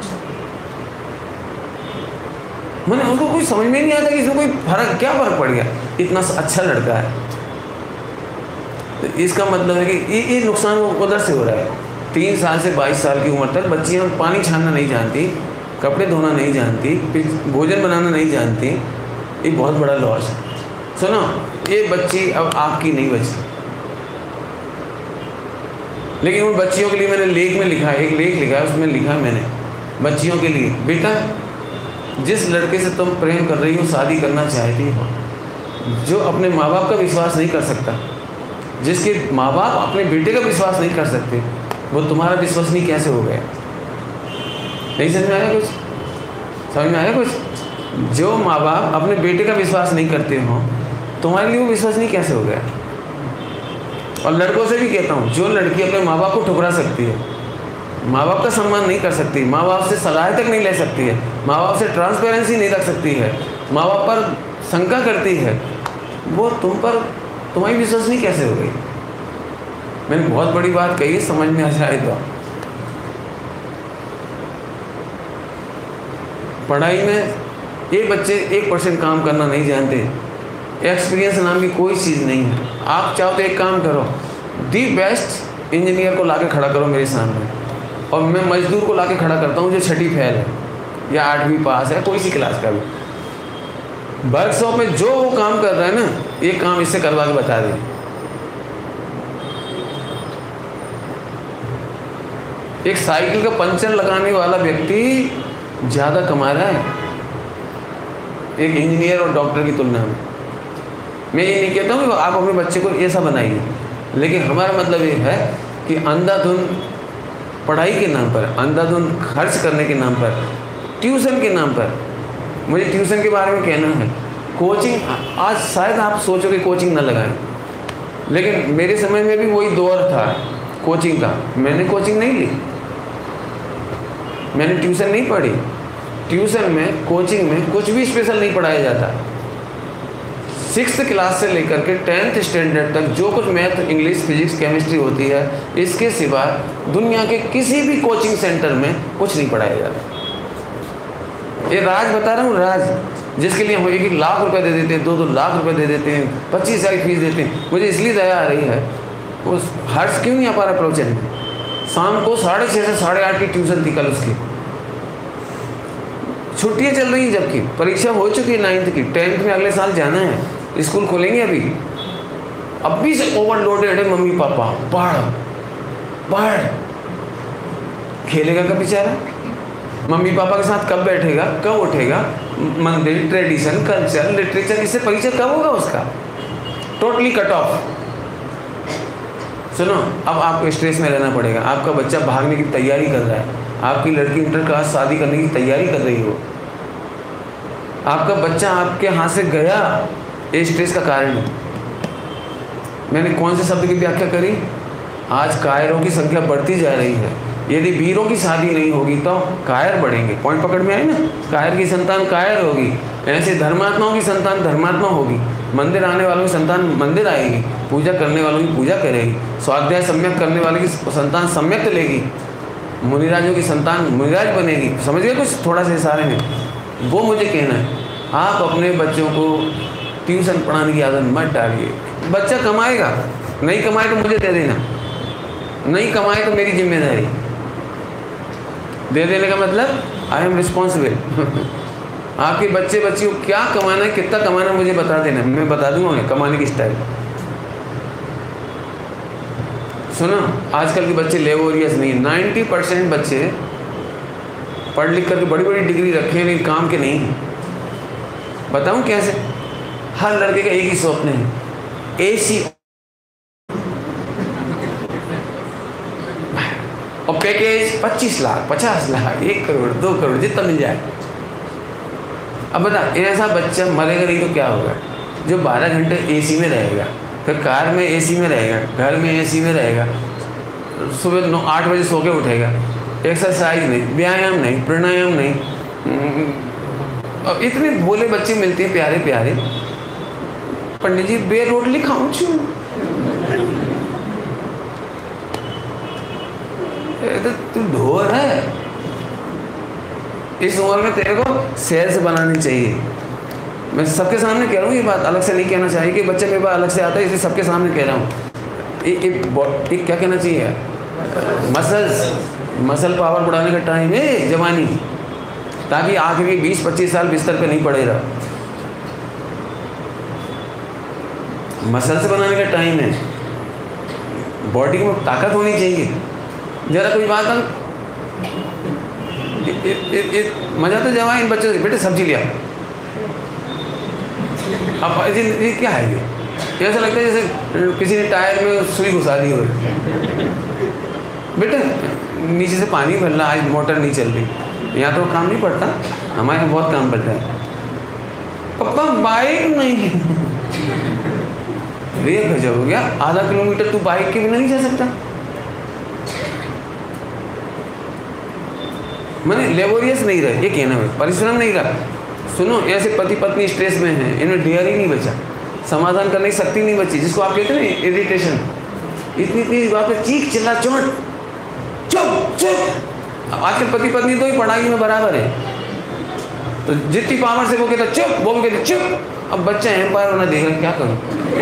मैंने उसको कोई समझ में नहीं आता कि इसमें कोई फर्क, क्या फर्क पड़ गया, इतना अच्छा लड़का है। तो इसका मतलब है कि ये ये नुकसान उधर से हो रहा है। तीन साल से बाईस साल की उम्र तक बच्चियाँ पानी छानना नहीं जानती, कपड़े धोना नहीं जानती, भोजन बनाना नहीं जानती। ये बहुत बड़ा लॉस है। सुनो, ये बच्ची अब आपकी नहीं बची, लेकिन उन बच्चियों के लिए मैंने लेख में लिखा है, एक लेख लिखा है, उसमें लिखा है मैंने बच्चियों के लिए, बेटा जिस लड़के से तुम प्रेम कर रही हो, शादी करना चाहती हो, जो अपने माँ बाप का विश्वास नहीं कर सकता, जिसके माँ बाप अपने बेटे का विश्वास नहीं कर सकते, वो तुम्हारा विश्वसनीय कैसे हो गया? नहीं समझ में आया कुछ? समझ में आया कुछ? जो माँ बाप अपने बेटे का विश्वास नहीं करते हो, तुम्हारे लिए वो विश्वसनीय कैसे हो गया? और लड़कों से भी कहता हूँ, जो लड़की अपने माँ बाप को ठुकरा सकती है, माँ बाप का सम्मान नहीं कर सकती, माँ बाप से सलाह तक नहीं ले सकती है, माँ बाप से ट्रांसपेरेंसी नहीं रख सकती है, माँ बाप पर शंका करती है, वो तुम पर तुम्हारी विश्वसनीय कैसे हो गई? मैंने बहुत बड़ी बात कही है, समझ में आ जाए तो। पढ़ाई में ये बच्चे एक परसेंट काम करना नहीं जानते। एक्सपीरियंस नाम की कोई चीज़ नहीं है। आप चाहो तो एक काम करो, दी बेस्ट इंजीनियर को लाके खड़ा करो मेरे सामने, और मैं मजदूर को लाके खड़ा करता हूँ जो छठी फेल है या आठवीं पास है, कोई सी क्लास का भी। वर्कशॉप में जो वो काम कर रहा है ना, ये काम इससे करवा के बता दे। एक साइकिल का पंचर लगाने वाला व्यक्ति ज़्यादा कमा रहा है एक इंजीनियर और डॉक्टर की तुलना में। मैं ये नहीं कहता हूँ कि आप अपने बच्चे को ऐसा बनाइए, लेकिन हमारा मतलब ये है कि अंधाधुंध पढ़ाई के नाम पर, अंधाधुंध खर्च करने के नाम पर, ट्यूशन के नाम पर, मुझे ट्यूशन के बारे में कहना है। कोचिंग, आज शायद आप सोचो कि कोचिंग ना लगाएं, लेकिन मेरे समय में भी वही दौर था कोचिंग का। मैंने कोचिंग नहीं ली, मैंने ट्यूशन नहीं पढ़ी। ट्यूशन में, कोचिंग में कुछ भी स्पेशल नहीं पढ़ाया जाता। सिक्स्थ क्लास से लेकर के टेंथ स्टैंडर्ड तक जो कुछ मैथ, इंग्लिश, फिजिक्स, केमिस्ट्री होती है, इसके सिवा दुनिया के किसी भी कोचिंग सेंटर में कुछ नहीं पढ़ाया जाता। ये राज बता रहा हूँ, राज, जिसके लिए हम एक एक लाख रुपए दे देते हैं, दो दो लाख रुपए दे देते हैं, पच्चीस हज़ार की फीस देते हैं। मुझे इसलिए दया आ रही है, उस हर्ष क्यों नहीं आ पा रहा प्रोजेक्ट में? शाम को साढ़े छः से साढ़े आठ की ट्यूशन थी कल उसकी। छुट्टियाँ चल रही हैं, जबकि परीक्षा हो चुकी है नाइन्थ की, टेंथ में अगले साल जाना है, स्कूल खोलेंगे अभी। अभी से ओवरलोडेड है मम्मी पापा, पढ़ पढ़। खेलेगा कब बेचारा? मम्मी पापा के साथ कब बैठेगा, कब उठेगा? मंदिर, ट्रेडिशन, कल्चर, लिटरेचर, इससे परिचय कब होगा उसका? Totally cut off. सुनो, अब आपको स्ट्रेस में रहना पड़ेगा। आपका बच्चा भागने की तैयारी कर रहा है, आपकी लड़की इंटर क्लास शादी करने की तैयारी कर रही हो, आपका बच्चा आपके हाथ से गया, ये स्ट्रेस का कारण है। मैंने कौन से शब्द की व्याख्या करी? आज कायरों की संख्या बढ़ती जा रही है। यदि वीरों की शादी नहीं होगी तो कायर बढ़ेंगे। पॉइंट पकड़ में आए ना? कायर की संतान कायर होगी, ऐसे धर्मात्माओं की संतान धर्मात्मा होगी, मंदिर आने वालों की संतान मंदिर आएगी, पूजा करने वालों की पूजा करेगी, स्वाध्याय सम्यक करने वाले की संतान सम्यक लेगी, मुनिराजों की संतान मुनिराज बनेगी। समझ गए कुछ थोड़ा सा इशारे में? वो मुझे कहना है, आप अपने बच्चों को ट्यूशन पढ़ाने की आदत मत डालिए। बच्चा कमाएगा, नहीं कमाए तो मुझे दे देना, नहीं कमाए तो मेरी जिम्मेदारी। दे देने का मतलब आई एम रिस्पॉन्सिबल। आपके बच्चे बच्ची को क्या कमाना है, कितना कमाना है, मुझे बता देना, मैं बता दूंगा उन्हें कमाने की स्टाइल। सुनो, आजकल के बच्चे लेबोरियस नहीं है। नाइन्टी परसेंट बच्चे पढ़ लिख करके बड़ी बड़ी डिग्री रखे लेकिन काम के नहीं हैं। बताऊं कैसे? हर लड़के का एक ही स्वप्न है, एसी और पैकेज पच्चीस लाख, पचास लाख, एक करोड़, दो करोड़, जितना मिल जाए। अब बता, ऐसा बच्चा मरेगा नहीं तो क्या होगा? जो बारह घंटे एसी में रहेगा, फिर कार में एसी में रहेगा, घर में एसी में रहेगा, सुबह नौ आठ बजे सो के उठेगा, एक्सरसाइज नहीं, व्यायाम नहीं, प्राणायाम नहीं। और इतने भोले बच्चे मिलते हैं प्यारे प्यारे, पंडित जी बे रोटली खाऊं छू, तो तू ढोर है। इस उम्र में तेरे को सेल्स बनानी चाहिए। मैं सबके सामने कह रहा हूँ ये बात, अलग से नहीं कहना चाहिए कि बच्चे मेरे पास अलग से आता है, इसलिए सबके सामने कह रहा हूँ। एक क्या कहना चाहिए, मसल्स मसल पावर बढ़ाने का टाइम है जवानी, ताकि आखिर के बीस पच्चीस साल बिस्तर पे नहीं पड़े रहा। मसल्स बनाने का टाइम है, बॉडी में ताकत होनी चाहिए। जरा कोई बात इ, इ, इ, मज़ा तो जब आए इन बच्चों से, बेटे सब्जी लिया। अब ये, ये क्या है ये? ऐसा लगता है जैसे किसी ने टायर में सुई घुसा दी हो। बेटे नीचे से पानी भर रहा, आज मोटर नहीं चल रही। यहाँ तो काम नहीं पड़ता, हमारे यहाँ बहुत काम पड़ता है। पापा बाइक नहीं है। ये गजब हो गया, आधा किलोमीटर तू बाइक के बिना नहीं जा सकता। मैंने लेबोरियस नहीं रहे, ये कहना है परिश्रम नहीं रहा। सुनो, ऐसे पति पत्नी स्ट्रेस में हैं, इनमें डेयर ही नहीं बचा, समाधान करने की शक्ति नहीं बची, जिसको आप कहते हैं ना इरिटेशन। इतनी इतनी बात पे चीख चिल्ला चोट, चुप चुप। आजकल पति पत्नी तो ही पढ़ाई में बराबर है, तो जितनी पावर से वो कहता चुप, वो भी कहते चुप। अब बच्चा एम्पायर होना देख रहा, क्या करूं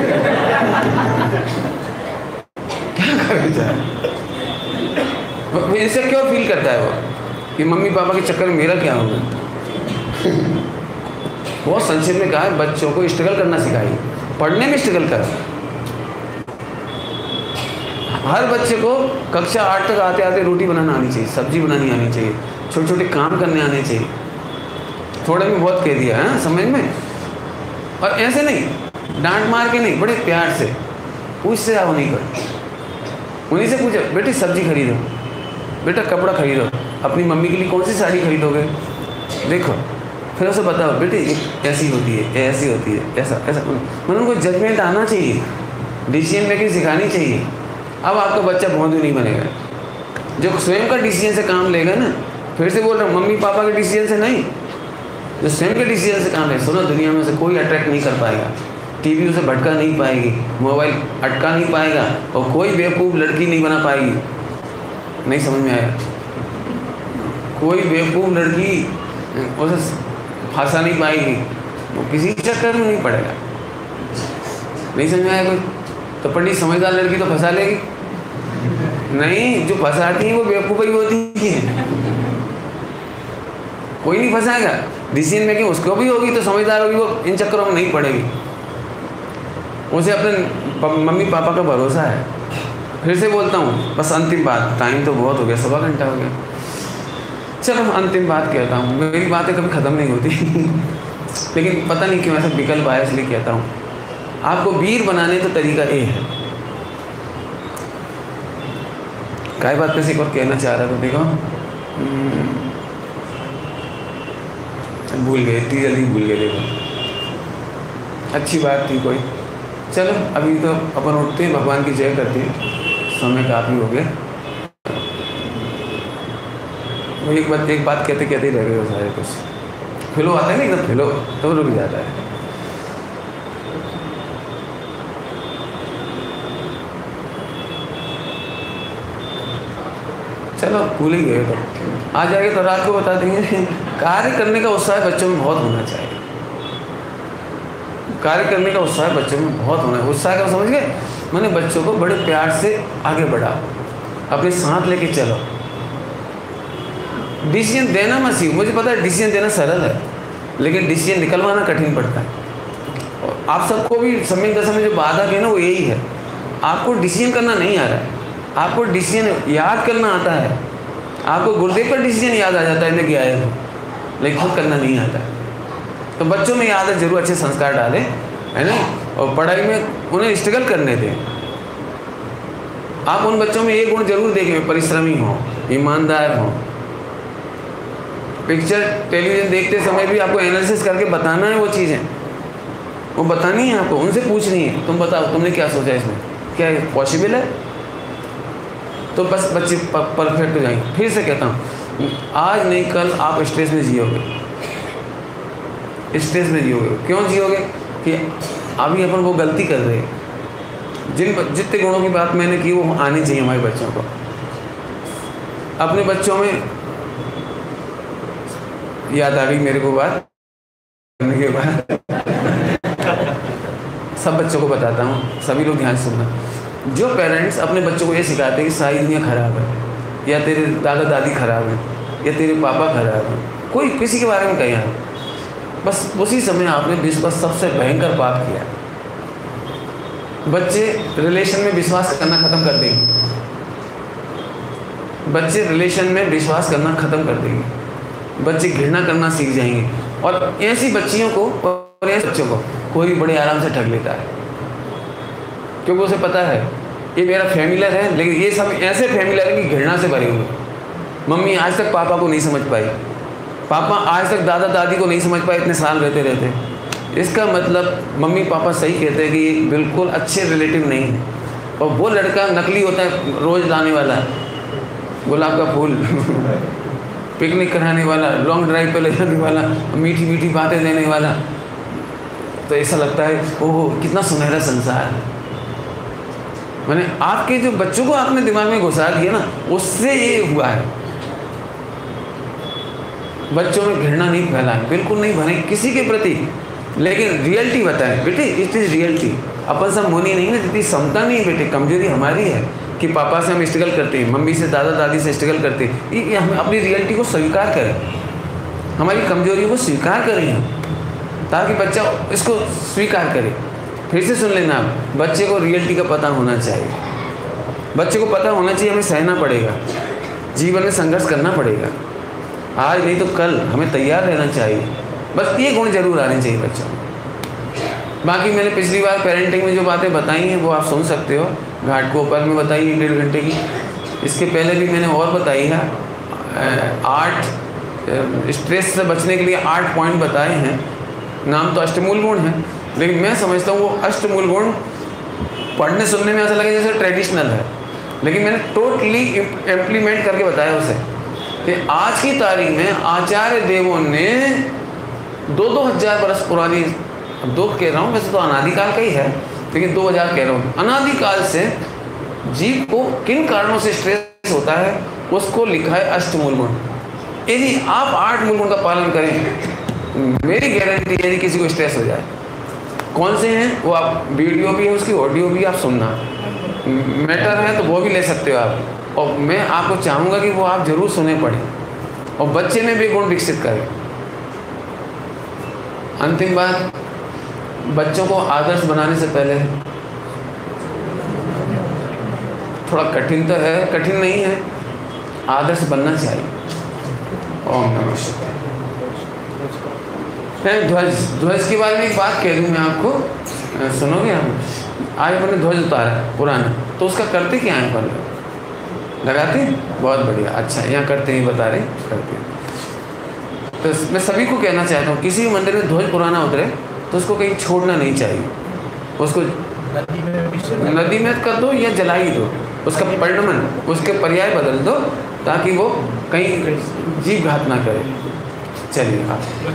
क्या करें जाए। इससे क्यों फील करता है वो कि मम्मी पापा के चक्कर में मेरा क्या होगा। बहुत संक्षेप में कहा है, बच्चों को स्ट्रगल करना सिखाइए, पढ़ने में स्ट्रगल करो। हर बच्चे को कक्षा आठ तक आते आते रोटी बनाना आनी चाहिए, सब्जी बनानी आनी चाहिए, छोटे छोटे काम करने आने चाहिए। थोड़े में बहुत कह दिया है समझ में। और ऐसे नहीं डांट मार के नहीं, बड़े प्यार से उससे आप नहीं करो। उन्हीं से पूछो, बेटी सब्जी खरीदो, बेटा कपड़ा खरीदो, अपनी मम्मी के लिए कौन सी साड़ी खरीदोगे, देखो। फिर उसे बताओ, बेटी ऐसी होती है, ऐसी होती है, ऐसा ऐसा। मतलब उनको जजमेंट आना चाहिए, डिसीजन मेकिंग सिखानी चाहिए। अब आपका बच्चा भोंदू नहीं बनेगा, जो स्वयं का डिसीजन से काम लेगा ना। फिर से बोल रहा हूँ, मम्मी पापा के डिसीजन से नहीं, जो स्वयं के डिसीजन से काम है। सुनो, दुनिया में से कोई अट्रैक्ट नहीं कर पाएगा, टीवी उसे भटका नहीं पाएगी, मोबाइल अटका नहीं पाएगा, और कोई बेवकूफ़ लड़की नहीं बना पाएगी। नहीं समझ में आया? कोई बेवकूफ़ लड़की उसे फंसा नहीं पाएगी, वो किसी चक्कर में नहीं पड़ेगा। नहीं समझ में आया कोई? तो पंडित समझदार लड़की तो फंसा लेगी नहीं, जो फंसाती है वो बेवकूफ़ ही होती है, कोई नहीं फंसाएगा। डिसीजन मेकिंग उसको भी होगी तो समझदार होगी, वो इन चक्करों में नहीं पड़ेगी। उसे अपने मम्मी पापा का भरोसा है। फिर से बोलता हूँ, बस अंतिम बात, टाइम तो बहुत हो गया, सवा घंटा हो गया। चलो अंतिम बात कहता हूँ, मेरी बातें कभी ख़त्म नहीं होती लेकिन पता नहीं क्यों ऐसा विकल्प आया, इसलिए कहता हूँ। आपको वीर बनाने का तरीका ये है। काय बात पे से एक और कहना चाह रहा था, देखो भूल गए, इतनी जल्दी भूल गए। देखो अच्छी बात थी कोई। चलो अभी तो अपन उठते हैं, भगवान की जय करते हैं, समय काफ़ी हो गया। वो एक बात एक बात कहते कहते ही रह गए सारे कुछ। फिलो आता है ना एकदम, फिलो तो रुक जाता है। चलो भूल ही गए, तो आ जाएगा तो रात को बता देंगे। कार्य करने का उत्साह बच्चों में बहुत होना चाहिए, कार्य करने का उत्साह बच्चों में बहुत होना है। उत्साह का समझ गए, मैंने बच्चों को बड़े प्यार से आगे बढ़ाओ, अपने साथ लेके चलो। डिसीजन देना मत सीखो, मुझे पता है डिसीजन देना सरल है, लेकिन डिसीजन निकलवाना कठिन पड़ता है। और आप सबको भी समय दशा में जो बाधा है ना, वो यही है, आपको डिसीजन करना नहीं आ रहा है, आपको डिसीजन याद करना आता है। आपको गुरुदेव का डिसीजन याद आ जाता है, मैं गया है, लेकिन खुद करना नहीं आता है। तो बच्चों में याद है, जरूर अच्छे संस्कार डालें, है ना, और पढ़ाई में उन्हें स्ट्रगल करने दें। आप उन बच्चों में ये गुण जरूर देखें, परिश्रमी हों, ईमानदार हों। पिक्चर टेलीविज़न देखते समय भी आपको एनालिसिस करके बताना है, वो चीज़ें वो बतानी है आपको, उनसे पूछनी है, तुम बताओ तुमने क्या सोचा इसमें, क्या पॉसिबल है? तो बस बच्चे परफेक्ट हो जाएंगे। फिर से कहता हूँ, आज नहीं कल आप स्ट्रेस में जियोगे, स्ट्रेस में जियोगे। क्यों जियोगे? कि अभी अपन वो गलती कर रहे हैं। जिन जितने गुणों की बात मैंने की वो आनी चाहिए हमारे बच्चों को। अपने बच्चों में याद आ गई मेरे को बात करने के बाद सब बच्चों को बताता हूँ, सभी लोग ध्यान से सुनना। जो पेरेंट्स अपने बच्चों को ये सिखाते हैं कि सारी दुनिया खराब है, या तेरे दादा दादी खराब हैं, या तेरे पापा खराब हैं, कोई किसी के बारे में कहीं है, बस उसी समय आपने विश्व का सबसे भयंकर पाप किया। बच्चे रिलेशन में विश्वास करना ख़त्म कर देंगे, बच्चे रिलेशन में विश्वास करना ख़त्म कर देंगे। बच्चे घृणा करना सीख जाएंगे। और ऐसी बच्चियों को और ऐसे बच्चों को कोई भी बड़े आराम से ठग लेता है, क्योंकि उसे पता है ये मेरा फैमिलर है, लेकिन ये सब ऐसे फैमिलर है कि घृणा से भरे हुए। मम्मी आज तक पापा को नहीं समझ पाई, पापा आज तक दादा दादी को नहीं समझ पाए इतने साल रहते रहते। इसका मतलब मम्मी पापा सही कहते हैं कि ये बिल्कुल अच्छे रिलेटिव नहीं है। और वो लड़का नकली होता है, रोज़ लाने वाला, गुलाब का फूल पिकनिक कराने वाला, लॉन्ग ड्राइव पे ले जाने वाला, मीठी मीठी बातें देने वाला। तो ऐसा लगता है ओह कितना सुनहरा संसार है। मैंने आपके जो बच्चों को आपने दिमाग में घुसा दिया ना, उससे ये हुआ है। बच्चों में घृणा नहीं फैलाए, बिल्कुल नहीं भरे किसी के प्रति, लेकिन रियलिटी बताएं बेटे, इट इज़ रियलिटी। अपन सब मुनि नहीं ना, जितनी क्षमता नहीं बेटे, कमजोरी हमारी है कि पापा से हम स्ट्रगल करते हैं, मम्मी से दादा दादी से स्ट्रगल करते हैं। ये हम अपनी रियलिटी को स्वीकार करें, हमारी कमजोरियों को स्वीकार करें हम, ताकि बच्चा इसको स्वीकार करे। फिर से सुन लेना आप, बच्चे को रियलिटी का पता होना चाहिए, बच्चे को पता होना चाहिए हमें सहना पड़ेगा, जीवन में संघर्ष करना पड़ेगा, आज नहीं तो कल हमें तैयार रहना चाहिए। बस ये गुण जरूर आने चाहिए बच्चों में। बाकी मैंने पिछली बार पेरेंटिंग में जो बातें बताई हैं वो आप सुन सकते हो, घाट गोपाल में बताई है डेढ़ घंटे की। इसके पहले भी मैंने और बताई है, आठ स्ट्रेस से बचने के लिए आठ पॉइंट बताए हैं। नाम तो अष्टमूल गुण है, लेकिन मैं समझता हूँ वो अष्टमूल गुण पढ़ने सुनने में ऐसा लगे जैसे ट्रेडिशनल है, लेकिन मैंने टोटली इम्प्लीमेंट करके बताया उसे कि आज की तारीख में आचार्य देवों ने दो दो हज़ार बरस पुरानी, अब दो कह रहा हूँ, वैसे तो अनादिकाल का ही है, लेकिन दो हज़ार कह रहा हूँ, अनादिकाल से जीव को किन कारणों से स्ट्रेस होता है उसको लिखा है अष्टमूल गुण। यदि आप आठ मूल गुण का पालन करें, मेरी गारंटी है यदि किसी को स्ट्रेस हो जाए। कौन से हैं वो आप, वीडियो भी है उसकी, ऑडियो भी आप सुनना, मैटर है तो वो भी ले सकते हो आप। और मैं आपको चाहूँगा कि वो आप जरूर सुने पढ़ें और बच्चे में भी गुण विकसित करें। अंतिम बात, बच्चों को आदर्श बनाने से पहले थोड़ा कठिन तो है, कठिन नहीं है, आदर्श बनना चाहिए। ओम नमः शिवाय। ध्वज, ध्वज के बारे में एक बात कह दूँ मैं आपको, सुनोगे हम? आज अपने ध्वज उतारा पुराना, तो उसका करते क्या है? पर लगाते हैं, बहुत बढ़िया, अच्छा यहाँ करते हैं, बता रहे करते हैं। तो मैं सभी को कहना चाहता हूँ, किसी भी मंदिर में ध्वज पुराना उतरे तो उसको कहीं छोड़ना नहीं चाहिए, उसको नदी में कर दो या जला ही दो, उसका परिणमन, उसके पर्याय बदल दो, ताकि वो कहीं जीव घात ना करे। चलिए आप